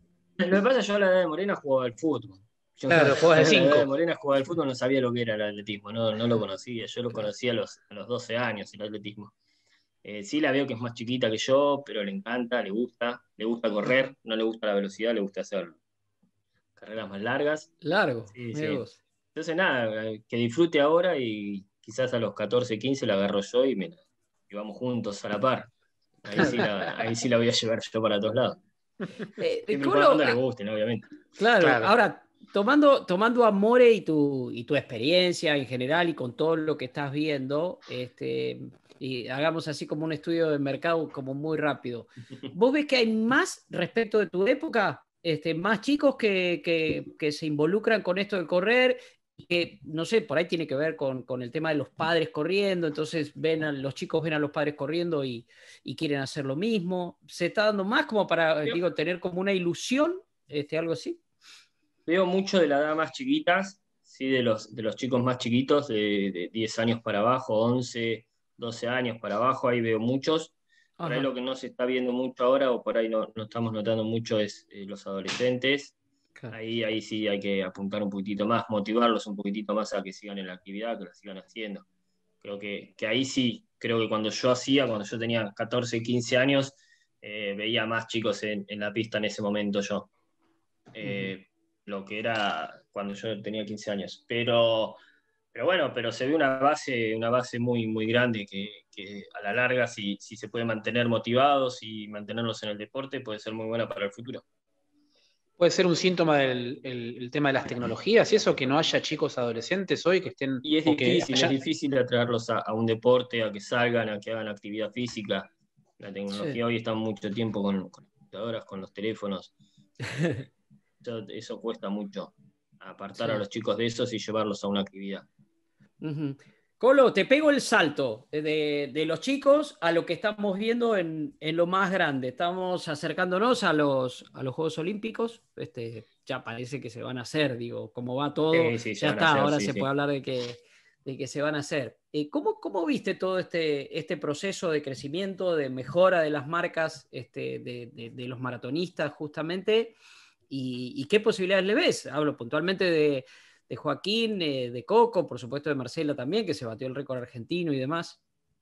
Lo que pasa, yo a la edad de Morena jugaba al fútbol. Yo Claro, jugabas de a la edad de cinco. Morena jugaba al fútbol, no sabía lo que era el atletismo, no, no lo conocía. Yo lo conocí a los, a los doce años, el atletismo. Eh, sí la veo que es más chiquita que yo, pero le encanta, le gusta, le gusta correr, no le gusta la velocidad, le gusta hacer carreras más largas. Largo, Sí, mira sí. vos. Entonces nada, eh, que disfrute ahora y quizás a los catorce, quince la agarro yo y, mira, y vamos juntos a la par. Ahí sí la, ahí sí la voy a llevar yo para todos lados. Eh, eh, Siempre y Colo, cuando le ah, gusten, obviamente. claro, Claro. ahora, tomando, tomando a More y tu, y tu experiencia en general y con todo lo que estás viendo, este, y hagamos así como un estudio de mercado como muy rápido. ¿Vos ves que hay más respecto de tu época? Este, más chicos que, que, que se involucran con esto del correr, y que, no sé, por ahí tiene que ver con, con el tema de los padres corriendo, entonces ven a, los chicos ven a los padres corriendo y, y quieren hacer lo mismo. ¿Se está dando más como para, Yo digo, tener como una ilusión, este, algo así? veo mucho de la edad más chiquitas, sí, de los, de los chicos más chiquitos, de, de diez años para abajo, once, doce años para abajo, ahí veo muchos. Por ahí Ajá, lo que no se está viendo mucho ahora, o por ahí no, no estamos notando mucho, es eh, los adolescentes. claro. Ahí, ahí sí hay que apuntar un poquitito más, motivarlos un poquitito más a que sigan en la actividad, que la sigan haciendo. Creo que, que ahí sí, creo que cuando yo hacía, cuando yo tenía catorce, quince años, eh, veía más chicos en, en la pista en ese momento yo. Ujú. Eh, lo que era cuando yo tenía quince años. Pero, pero bueno, pero se ve una base, una base muy, muy grande que, que a la larga, si, si se puede mantener motivados y mantenerlos en el deporte, puede ser muy buena para el futuro. Puede ser un síntoma del el, el tema de las tecnologías y eso, que no haya chicos adolescentes hoy que estén, Y es o que difícil, es haya... difícil atraerlos a, a un deporte, a que salgan, a que hagan actividad física. La Sí. tecnología hoy está mucho tiempo con, con las computadoras, con los teléfonos. Eh, eso, eso cuesta mucho, apartar a Sí. los chicos de esos y llevarlos a una actividad. Ujú. Colo, te pego el salto de, de los chicos a lo que estamos viendo en, en lo más grande. Estamos acercándonos a los, a los Juegos Olímpicos. Este, ya parece que se van a hacer, digo, como va todo, Sí, sí, se ya van a está, hacer, ahora sí, se sí. puede hablar de que, de que se van a hacer. Eh, ¿cómo, cómo viste todo este, este proceso de crecimiento, de mejora de las marcas este, de, de, de los maratonistas justamente? ¿Y, y qué posibilidades le ves? Hablo puntualmente de de Joaquín, eh, de Coco, por supuesto de Marcela también, que se batió el récord argentino y demás.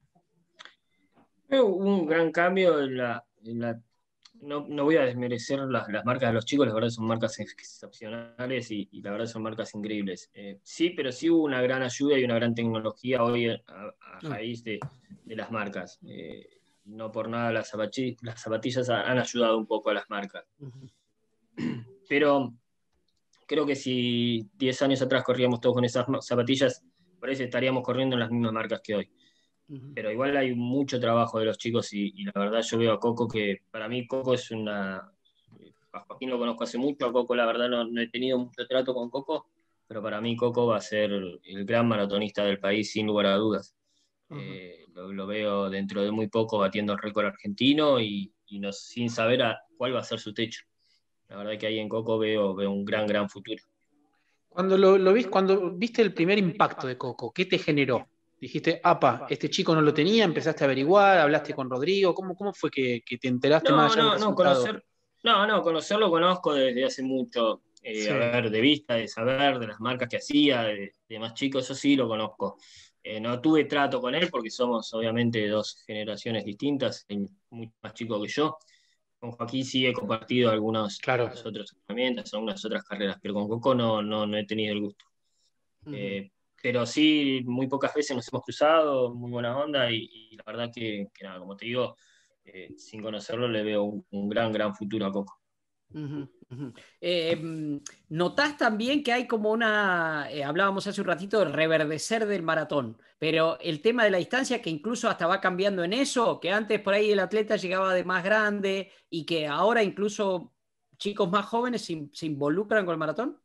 Hubo un gran cambio en la, en la- no, no voy a desmerecer las, las marcas de los chicos, la verdad son marcas excepcionales y, y la verdad son marcas increíbles. Eh, sí, pero sí hubo una gran ayuda y una gran tecnología hoy a, a Ah, raíz de, de las marcas. Eh, no por nada las zapatillas, las zapatillas han ayudado un poco a las marcas. Ujú. Pero creo que si diez años atrás corríamos todos con esas zapatillas, por eso estaríamos corriendo en las mismas marcas que hoy. Ujú. Pero igual hay mucho trabajo de los chicos y, y la verdad yo veo a Coco que para mí Coco es una... A Joaquín lo conozco hace mucho, a Coco la verdad no, no he tenido mucho trato con Coco, pero para mí Coco va a ser el gran maratonista del país sin lugar a dudas. Ujú. Eh, lo, lo veo dentro de muy poco batiendo el récord argentino y, y no, sin saber a cuál va a ser su techo. La verdad que ahí en Coco veo, veo un gran, gran futuro. Cuando lo, lo vis- cuando viste el primer impacto de Coco, ¿qué te generó? Dijiste, apa, este chico no lo tenía, empezaste a averiguar, hablaste con Rodrigo, ¿cómo, cómo fue que, que te enteraste más No, allá del no, no, resultado? conocer, no, no, conocerlo conozco desde hace mucho. Eh, a Sí, ver, de vista, de saber, de las marcas que hacía, de, de más chicos, eso sí lo conozco. Eh, no tuve trato con él porque somos obviamente de dos generaciones distintas, él mucho más chico que yo. Con Joaquín sí he compartido algunos, claro. algunas otras herramientas, algunas otras carreras, pero con Coco no, no, no he tenido el gusto. Ujú. Eh, pero sí, muy pocas veces nos hemos cruzado, muy buena onda, y, y la verdad que, que nada, como te digo, eh, sin conocerlo le veo un, un gran, gran futuro a Coco. Ujú, ujú. Eh, mm, ¿notás también que hay como una, eh, hablábamos hace un ratito del reverdecer del maratón, pero el tema de la distancia que incluso hasta va cambiando en eso, que antes por ahí el atleta llegaba de más grande y que ahora incluso chicos más jóvenes se, se involucran con el maratón?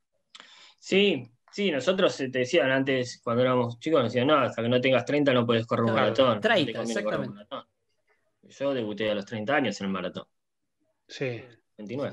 Sí, sí, nosotros eh, te decían antes, cuando éramos chicos, nos decían, no, hasta que no tengas treinta no puedes correr un Claro, maratón, no te treinta, conviene correr un exactamente. maratón. Yo debuté a los treinta años en el maratón, Sí. veintinueve.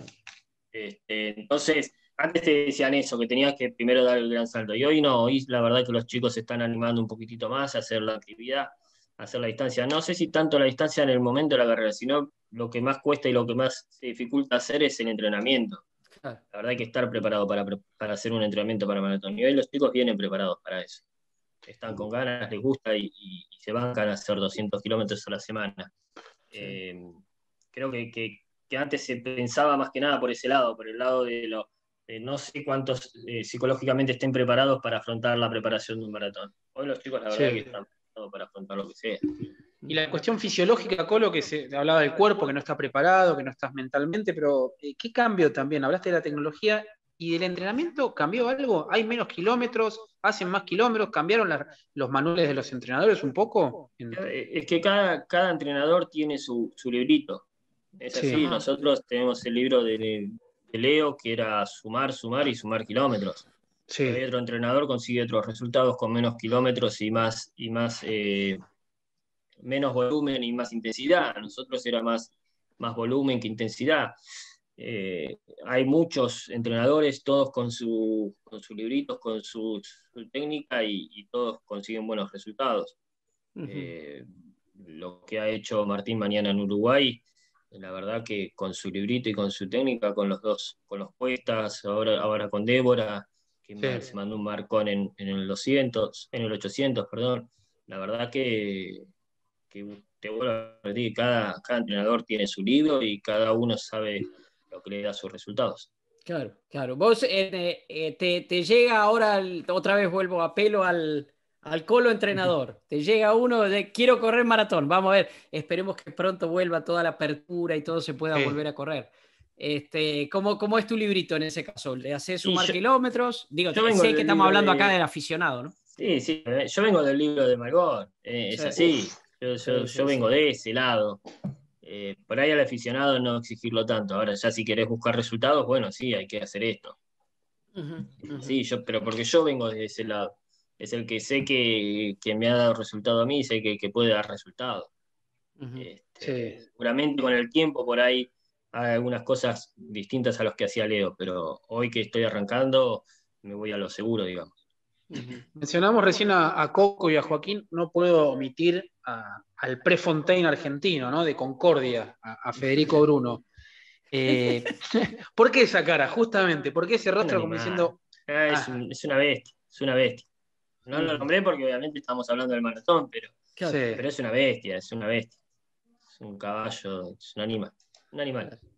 Este, entonces, antes te decían eso, que tenías que primero dar el gran salto. Y hoy no, hoy la verdad que los chicos se están animando un poquitito más a hacer la actividad, a hacer la distancia. No sé si tanto la distancia en el momento de la carrera, sino lo que más cuesta y lo que más se dificulta hacer es el entrenamiento. Claro. La verdad hay que estar preparado para, para hacer un entrenamiento para maratón. Y hoy los chicos vienen preparados para eso. Están con ganas, les gusta y, y, y se bancan a hacer doscientos kilómetros a la semana. Sí. Eh, creo que, que, que, antes se pensaba más que nada por ese lado, por el lado de lo de no sé cuántos eh, psicológicamente estén preparados para afrontar la preparación de un maratón. Hoy los chicos la verdad que Sí. están preparados para afrontar lo que sea. Y la cuestión fisiológica, Colo, que se hablaba del cuerpo, que no está preparado, que no estás mentalmente, pero eh, ¿qué cambio también? Hablaste de la tecnología y del entrenamiento, ¿cambió algo? ¿Hay menos kilómetros? ¿Hacen más kilómetros? ¿Cambiaron la- los manuales de los entrenadores un poco? En- Es que cada, cada entrenador tiene su, su librito. Es Sí, así, nosotros tenemos el libro de, de Leo, que era sumar, sumar y sumar kilómetros. Pero hay sí, otro entrenador que consigue otros resultados con menos kilómetros y más, y más eh, menos volumen y más intensidad. A nosotros era más, más volumen que intensidad. Eh, hay muchos entrenadores, todos con, su, con sus libritos, con su, su técnica y, y todos consiguen buenos resultados. Ujú. Eh, lo que ha hecho Martín mañana en Uruguay, la verdad que con su librito y con su técnica, con los dos, con los cuestas, ahora, ahora con Débora, que sí. se mandó un marcón en, en el doscientos, en el ochocientos, perdón. La verdad que, que te vuelvo a repetir, cada, cada entrenador tiene su libro y cada uno sabe lo que le da sus resultados. Claro, claro. Vos eh, eh, te, te llega ahora, el- otra vez vuelvo a pelo al, al Colo entrenador. Te llega uno de quiero correr maratón. Vamos a ver, esperemos que pronto vuelva toda la apertura y todo se pueda Sí. volver a correr. Este, ¿cómo, cómo es tu librito en ese caso? ¿Le haces Y sumar yo, kilómetros? Digo, yo vengo sé que del estamos libro hablando acá de, del aficionado, ¿no? Sí, sí, eh, yo vengo del libro de Malgón, eh, Sí. es así, Uf, yo, yo, sí, yo sí, vengo sí. de ese lado. Eh, por ahí al aficionado no exigirlo tanto, ahora ya si querés buscar resultados, bueno, sí, hay que hacer esto. Ujú, ujú, Sí, yo, pero porque yo vengo de ese lado, es el que sé que, que me ha dado resultado a mí, sé que, que puede dar resultado. ujú. Este, Sí. seguramente con el tiempo por ahí hay algunas cosas distintas a las que hacía Leo, pero hoy que estoy arrancando me voy a lo seguro, digamos. Ujú. Mencionamos recién a, a Coco y a Joaquín, no puedo omitir a- al Prefontaine argentino, ¿no? De Concordia, a, a Federico Bruno. Eh, ¿Por qué esa cara? Justamente, ¿por qué ese Un rostro como animal. diciendo, Ah, es, ah, un- es una bestia, es una bestia. No lo mm, nombré porque obviamente estamos hablando del maratón, pero, Claro, sí, pero es una bestia, es una bestia. Es un caballo, es un animal. Un animal. claro.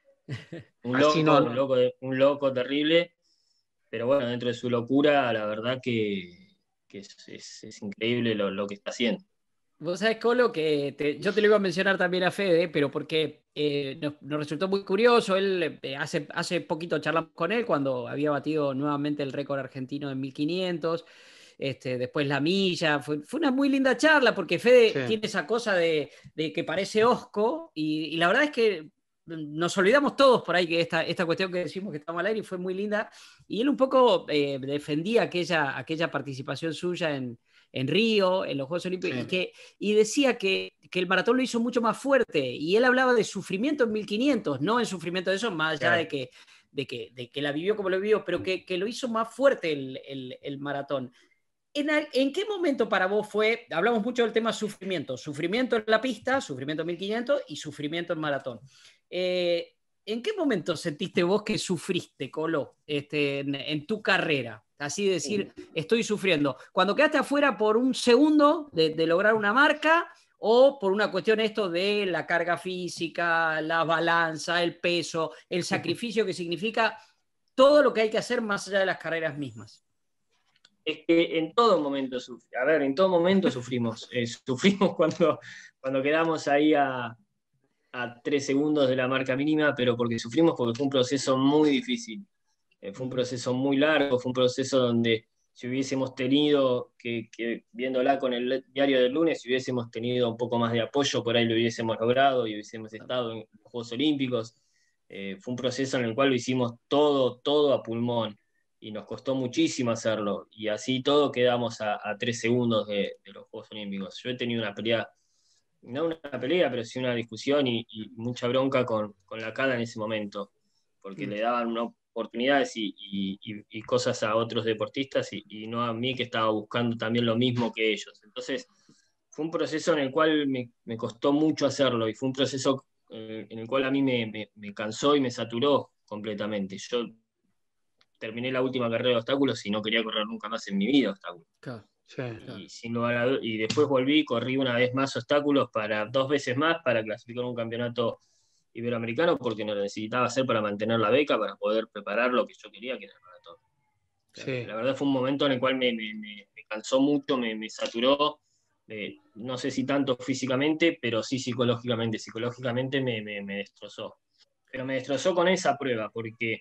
Un así loco, no, un loco, de- un loco terrible, pero bueno, dentro de su locura, la verdad que, que es, es- es increíble lo, lo que está haciendo. Vos sabés, Colo, que te, yo te lo iba a mencionar también a Fede, pero porque eh, nos, nos resultó muy curioso. Él eh, hace, hace poquito charlamos con él cuando había batido nuevamente el récord argentino en mil quinientos. Este, después la milla. Fue, fue una muy linda charla porque Fede Sí. tiene esa cosa de, de que parece osco y, y la verdad es que nos olvidamos todos por ahí que esta, esta cuestión que decimos que estamos al aire y fue muy linda. Y él un poco eh, defendía aquella, aquella participación suya en, en Río, en los Juegos Olímpicos, Sí. y, que, y decía que, que el maratón lo hizo mucho más fuerte. Y él hablaba de sufrimiento en mil quinientos, no en sufrimiento de eso, más allá Claro. de que, de, que, de que la vivió como lo vivió, pero que, que lo hizo más fuerte el, el, el maratón. ¿En, ¿En qué momento para vos fue, hablamos mucho del tema sufrimiento, sufrimiento en la pista, sufrimiento en mil quinientos y sufrimiento en maratón? Eh, ¿En qué momento sentiste vos que sufriste, Colo, este, en, en tu carrera? Así decir, estoy sufriendo. Cuando quedaste afuera por un segundo de, de lograr una marca o por una cuestión esto de la carga física, la balanza, el peso, el sacrificio que significa todo lo que hay que hacer más allá de las carreras mismas. Es que en todo momento, a ver, en todo momento sufrimos. Eh, sufrimos cuando, cuando quedamos ahí a, a tres segundos de la marca mínima, pero porque sufrimos porque fue un proceso muy difícil. Eh, fue un proceso muy largo, fue un proceso donde si hubiésemos tenido, que, que viéndola con el diario del lunes, si hubiésemos tenido un poco más de apoyo, por ahí lo hubiésemos logrado y hubiésemos estado en los Juegos Olímpicos. Eh, fue un proceso en el cual lo hicimos todo, todo a pulmón. Y nos costó muchísimo hacerlo, y así todo quedamos a, a tres segundos de, de los Juegos Olímpicos. Yo he tenido una pelea, no una pelea, pero sí una discusión y, y mucha bronca con, con la Cada en ese momento, porque mm. le daban una oportunidades y, y, y, cosas a otros deportistas y, y no a mí, que estaba buscando también lo mismo que ellos. Entonces fue un proceso en el cual me, me costó mucho hacerlo, y fue un proceso eh, en el cual a mí me, me, me cansó y me saturó completamente. Yo terminé la última carrera de obstáculos y no quería correr nunca más en mi vida obstáculos. Claro, sí, y, claro. Sin lugar a, y después volví, corrí una vez más obstáculos, para dos veces más, para clasificar un campeonato iberoamericano, porque lo necesitaba hacer para mantener la beca, para poder preparar lo que yo quería, que era el maratón. Sí. La verdad fue un momento en el cual me, me, me, me cansó mucho, me, me saturó, eh, no sé si tanto físicamente, pero sí psicológicamente. Psicológicamente me, me, me destrozó. Pero me destrozó con esa prueba, porque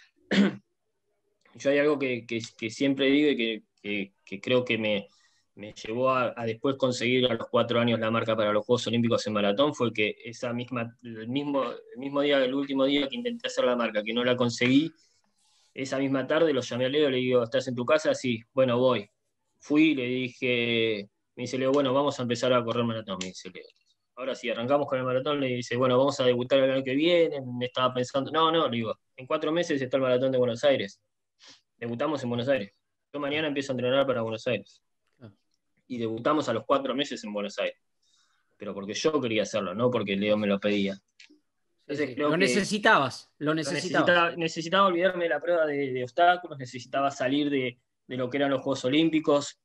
yo hay algo que, que, que siempre digo y que, que, que creo que me, me llevó a, a después conseguir a los cuatro años la marca para los Juegos Olímpicos en maratón, fue que esa misma, el mismo, el mismo día, el último día que intenté hacer la marca, que no la conseguí, esa misma tarde lo llamé a Leo, le digo, ¿estás en tu casa? Sí, bueno, voy. Fui, le dije, me dice Leo, bueno, vamos a empezar a correr maratón, me dice Leo. Ahora sí, arrancamos con el maratón, le dice, bueno, vamos a debutar el año que viene, me estaba pensando, no, no, le digo, en cuatro meses está el maratón de Buenos Aires. Debutamos en Buenos Aires. Yo mañana empiezo a entrenar para Buenos Aires. Y debutamos a los cuatro meses en Buenos Aires. Pero porque yo quería hacerlo, no porque Leo me lo pedía. Entonces, sí, sí. Creo lo necesitabas, lo necesitabas. Necesitaba, necesitaba olvidarme de la prueba de, de obstáculos, necesitaba salir de, de lo que eran los Juegos Olímpicos,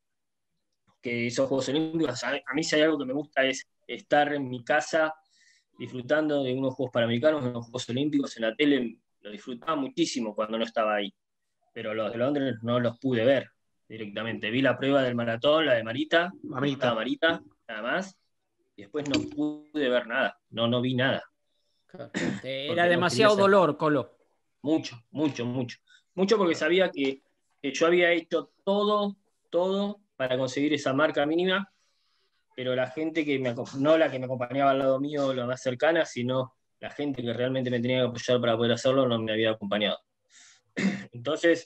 que esos Juegos Olímpicos, a, a mí si hay algo que me gusta es estar en mi casa disfrutando de unos Juegos Panamericanos, de unos Juegos Olímpicos en la tele, lo disfrutaba muchísimo cuando no estaba ahí. Pero los de Londres no los pude ver directamente. Vi la prueba del maratón, la de Marita, Marita, Marita, nada más, y después no pude ver nada, no, no vi nada. Claro. Era demasiado no dolor, Colo. Mucho, mucho, mucho. Mucho porque sabía que, que yo había hecho todo, todo para conseguir esa marca mínima, pero la gente que me, no la que me acompañaba al lado mío, la más cercana, sino la gente que realmente me tenía que apoyar para poder hacerlo, no me había acompañado. Entonces,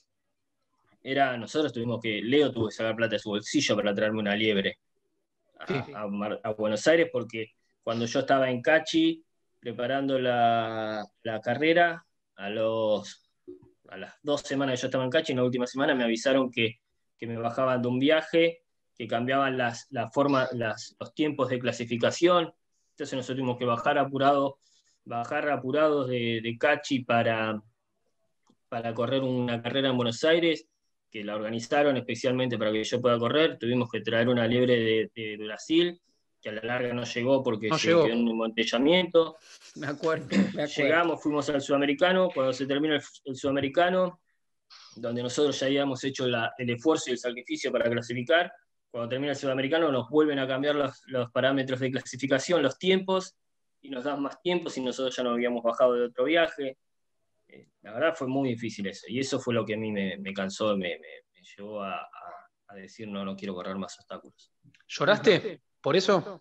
era, nosotros tuvimos que, Leo tuvo que sacar plata de su bolsillo para traerme una liebre a, sí. a, a Buenos Aires, porque cuando yo estaba en Cachi preparando la, la carrera, a, los, a las dos semanas que yo estaba en Cachi, en la última semana me avisaron que, que me bajaban de un viaje, que cambiaban las, la forma, las, los tiempos de clasificación. Entonces nosotros tuvimos que bajar apurado, bajar apurados de, de Cachi para, para correr una carrera en Buenos Aires, que la organizaron especialmente para que yo pueda correr. Tuvimos que traer una liebre de, de, de Brasil, que a la larga no llegó porque no se llegó. quedó en un embotellamiento. Me acuerdo, me acuerdo. Llegamos, fuimos al Sudamericano. Cuando se terminó el, el Sudamericano, donde nosotros ya habíamos hecho la, el esfuerzo y el sacrificio para clasificar, cuando termina el sudamericano nos vuelven a cambiar los, los parámetros de clasificación, los tiempos, y nos dan más tiempos y nosotros ya nos habíamos bajado de otro viaje. Eh, la verdad fue muy difícil eso, y eso fue lo que a mí me, me cansó, me, me, me llevó a, a, a decir no, no quiero correr más obstáculos. ¿Lloraste por eso?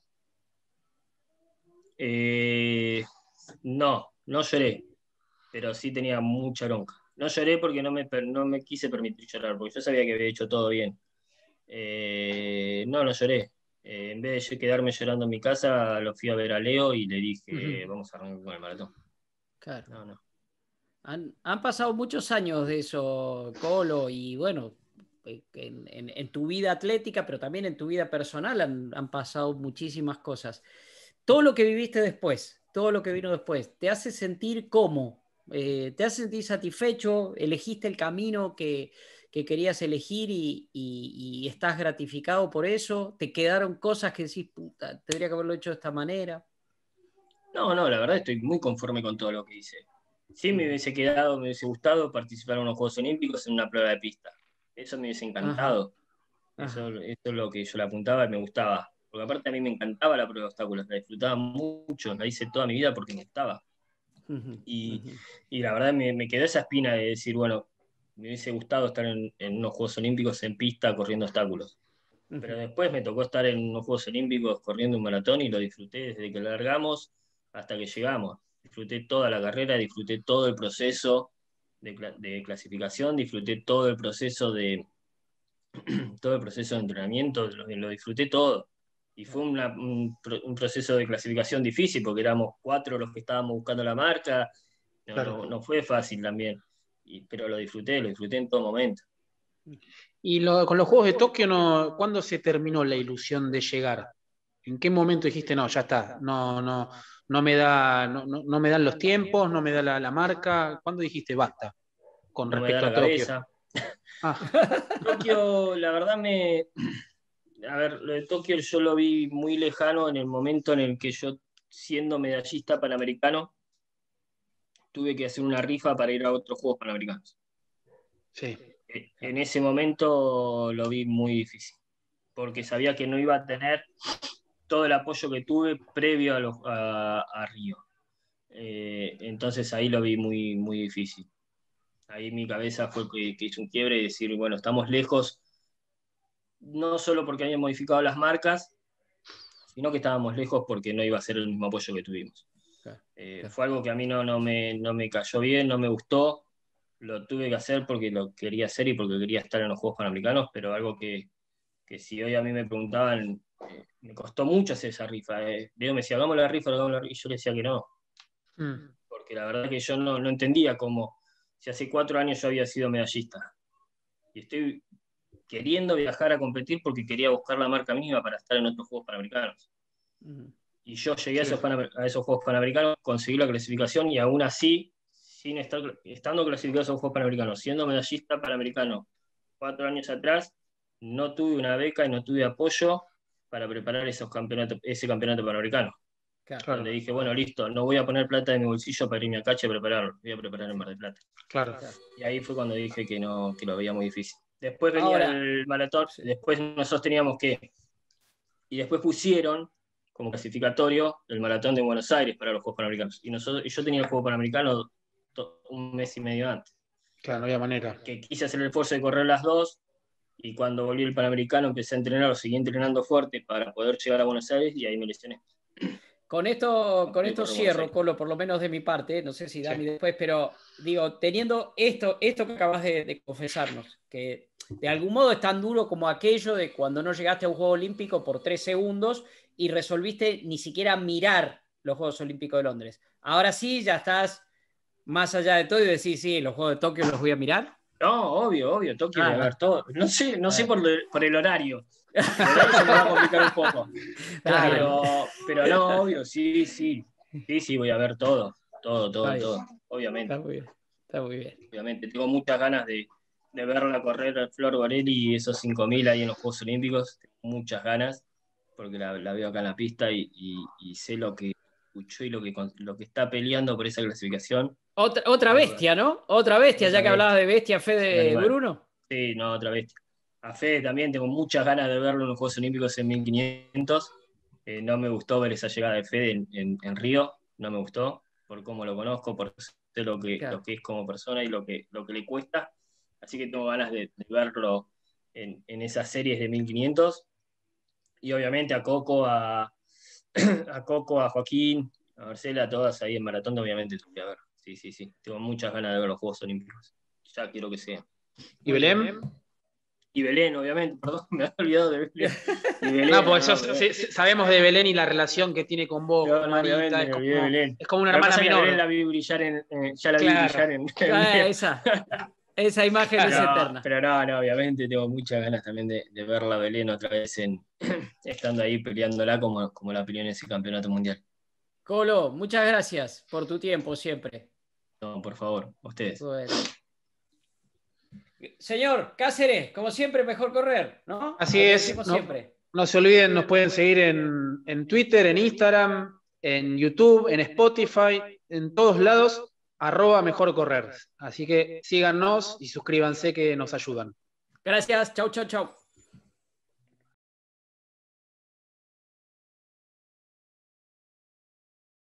Eh, no, no lloré, pero sí tenía mucha bronca. No lloré porque no me, no me quise permitir llorar, porque yo sabía que había hecho todo bien. Eh, no, no lloré. Eh, en vez de quedarme llorando en mi casa, lo fui a ver a Leo y le dije, uh-huh. vamos a arrancar con el maratón. Claro. No, no. Han, han pasado muchos años de eso, Colo, y bueno, en, en, en tu vida atlética, pero también en tu vida personal han, han pasado muchísimas cosas. Todo lo que viviste después, todo lo que vino después, ¿te hace sentir cómo? Eh, ¿Te hace sentir satisfecho? ¿Elegiste el camino que, que querías elegir y, y, y estás gratificado por eso? ¿Te quedaron cosas que decís, puta, tendría que haberlo hecho de esta manera? No, no, la verdad estoy muy conforme con todo lo que hice. Sí me hubiese quedado, me hubiese gustado participar en unos Juegos Olímpicos en una prueba de pista. Eso me hubiese encantado. Ajá. Eso, Ajá. eso es lo que yo le apuntaba y me gustaba. Porque aparte a mí me encantaba la prueba de obstáculos, la disfrutaba mucho, la hice toda mi vida porque me gustaba. Uh-huh. Y, uh-huh. y la verdad me, me quedó esa espina de decir, bueno, me hubiese gustado estar en, en unos Juegos Olímpicos en pista corriendo obstáculos. Uh-huh. Pero después me tocó estar en unos Juegos Olímpicos corriendo un maratón y lo disfruté desde que largamos hasta que llegamos. Disfruté toda la carrera, disfruté todo el proceso de, de clasificación, disfruté todo el proceso de todo el proceso de entrenamiento, lo, lo disfruté todo. Y fue una, un, un proceso de clasificación difícil porque éramos cuatro los que estábamos buscando la marca. No, claro. no, no fue fácil también, y, pero lo disfruté, lo disfruté en todo momento. Y lo, con los Juegos de Tokio, no, ¿cuándo se terminó la ilusión de llegar? ¿En qué momento dijiste, no, ya está, no, no, no me da, no, no, no me dan los tiempos, no me da la, la marca? ¿Cuándo dijiste basta con no respecto me da la a Tokio? Cabeza. Ah. Tokio, la verdad me... A ver, lo de Tokio yo lo vi muy lejano en el momento en el que yo, siendo medallista panamericano, tuve que hacer una rifa para ir a otros Juegos Panamericanos. Sí. En ese momento lo vi muy difícil, porque sabía que no iba a tener todo el apoyo que tuve previo a, los, a, a Río. Eh, entonces ahí lo vi muy, muy difícil. Ahí mi cabeza fue que, que hizo un quiebre y decir, bueno, estamos lejos, no solo porque habían modificado las marcas, sino que estábamos lejos porque no iba a ser el mismo apoyo que tuvimos. Claro, eh, claro. Fue algo que a mí no, no, me, no me cayó bien, no me gustó, lo tuve que hacer porque lo quería hacer y porque quería estar en los Juegos Panamericanos, pero algo que, que si hoy a mí me preguntaban, eh, me costó mucho hacer esa rifa. Eh. Leo me decía, hagamos la rifa, hagamos la rifa, y yo le decía que no. Mm. Porque la verdad que yo no, no entendía cómo, si hace cuatro años yo había sido medallista. Y estoy queriendo viajar a competir porque quería buscar la marca mínima para estar en otros Juegos Panamericanos. Mm. Y yo llegué sí. a, esos Panam- a esos Juegos Panamericanos, conseguí la clasificación y aún así, sin estar, estando clasificado a esos Juegos Panamericanos, siendo medallista panamericano cuatro años atrás, no tuve una beca y no tuve apoyo para preparar esos campeonatos, ese campeonato panamericano. Claro. Donde dije, bueno, listo, no voy a poner plata de mi bolsillo para irme a Cache a prepararlo, voy a preparar en Mar del Plata. Claro. Y ahí fue cuando dije que, no, que lo veía muy difícil. Después venía Ahora, el maratón, sí. Después nosotros teníamos que... Y después pusieron como clasificatorio el maratón de Buenos Aires para los Juegos Panamericanos. Y, nosotros, y yo tenía el Juego Panamericano un mes y medio antes. Claro, no había manera. Que quise hacer el esfuerzo de correr las dos, y cuando volví el Panamericano empecé a entrenar, o seguí entrenando fuerte para poder llegar a Buenos Aires, y ahí me lesioné. Con esto, con esto cierro, Colo, por lo menos de mi parte, no sé si Dami sí. después, pero digo, teniendo esto, esto que acabas de, de confesarnos, que de algún modo es tan duro como aquello de cuando no llegaste a un Juego Olímpico por tres segundos y resolviste ni siquiera mirar los Juegos Olímpicos de Londres. Ahora sí, ya estás más allá de todo y decís, sí, los Juegos de Tokio los voy a mirar. No, obvio, obvio, Tokio ah, voy a ver todo. No sé, no sé por, lo, por el horario. El horario se me va a complicar un poco. Pero, pero no, obvio, sí, sí. Sí, sí, voy a ver todo. Todo, todo, todo. Obviamente. Está muy bien. Está muy bien. Obviamente. Tengo muchas ganas de, de verla correr a Flor Borelli y esos cinco mil ahí en los Juegos Olímpicos. Tengo muchas ganas, porque la, la veo acá en la pista y, y, y sé lo que escuchó y lo que, lo que está peleando por esa clasificación. Otra, otra bestia, ¿no? Otra bestia, otra ya que bestia. Hablabas de bestia, Fede Bruno. Sí, no, otra bestia. a Fede también, tengo muchas ganas de verlo en los Juegos Olímpicos en mil quinientos. Eh, no me gustó ver esa llegada de Fede en, en, en Río, no me gustó, por cómo lo conozco, por sé lo que, Claro. lo que es como persona y lo que, lo que le cuesta. Así que tengo ganas de, de verlo en, en esas series de mil quinientos. Y obviamente a Coco, a, a Coco, a Joaquín, a Marcela, todas ahí en maratón, obviamente tengo que ver. Sí, sí, sí. Tengo muchas ganas de ver los Juegos Olímpicos. Ya quiero que sea. ¿Y Belén? Y Belén, obviamente, perdón, me había olvidado de Belén. Y Belén No, pues no, eso, no, sí, sí, sabemos de Belén y la relación que tiene con vos, no, con no, obviamente Marita, es me olvidé de como, Belén. es como una Lo que hermana pasa es que a Belén la menor. vi brillar en, eh, ya la vi Claro. brillar en, en Ah, Río. esa, esa imagen es No, eterna. pero no, no, obviamente tengo muchas ganas también de, de verla a Belén otra vez en, estando ahí peleándola como, como la peleó en ese campeonato mundial. Colo, muchas gracias por tu tiempo siempre. No, por favor, ustedes. Bueno. Señor Cáceres, como siempre, mejor correr, ¿no? Así Lo que es, decimos no, siempre. no se olviden, nos pueden seguir en, en Twitter, en Instagram, en YouTube, en Spotify, en todos lados, arroba mejor correr. Así que síganos y suscríbanse que nos ayudan. Gracias, chau, chau, chau.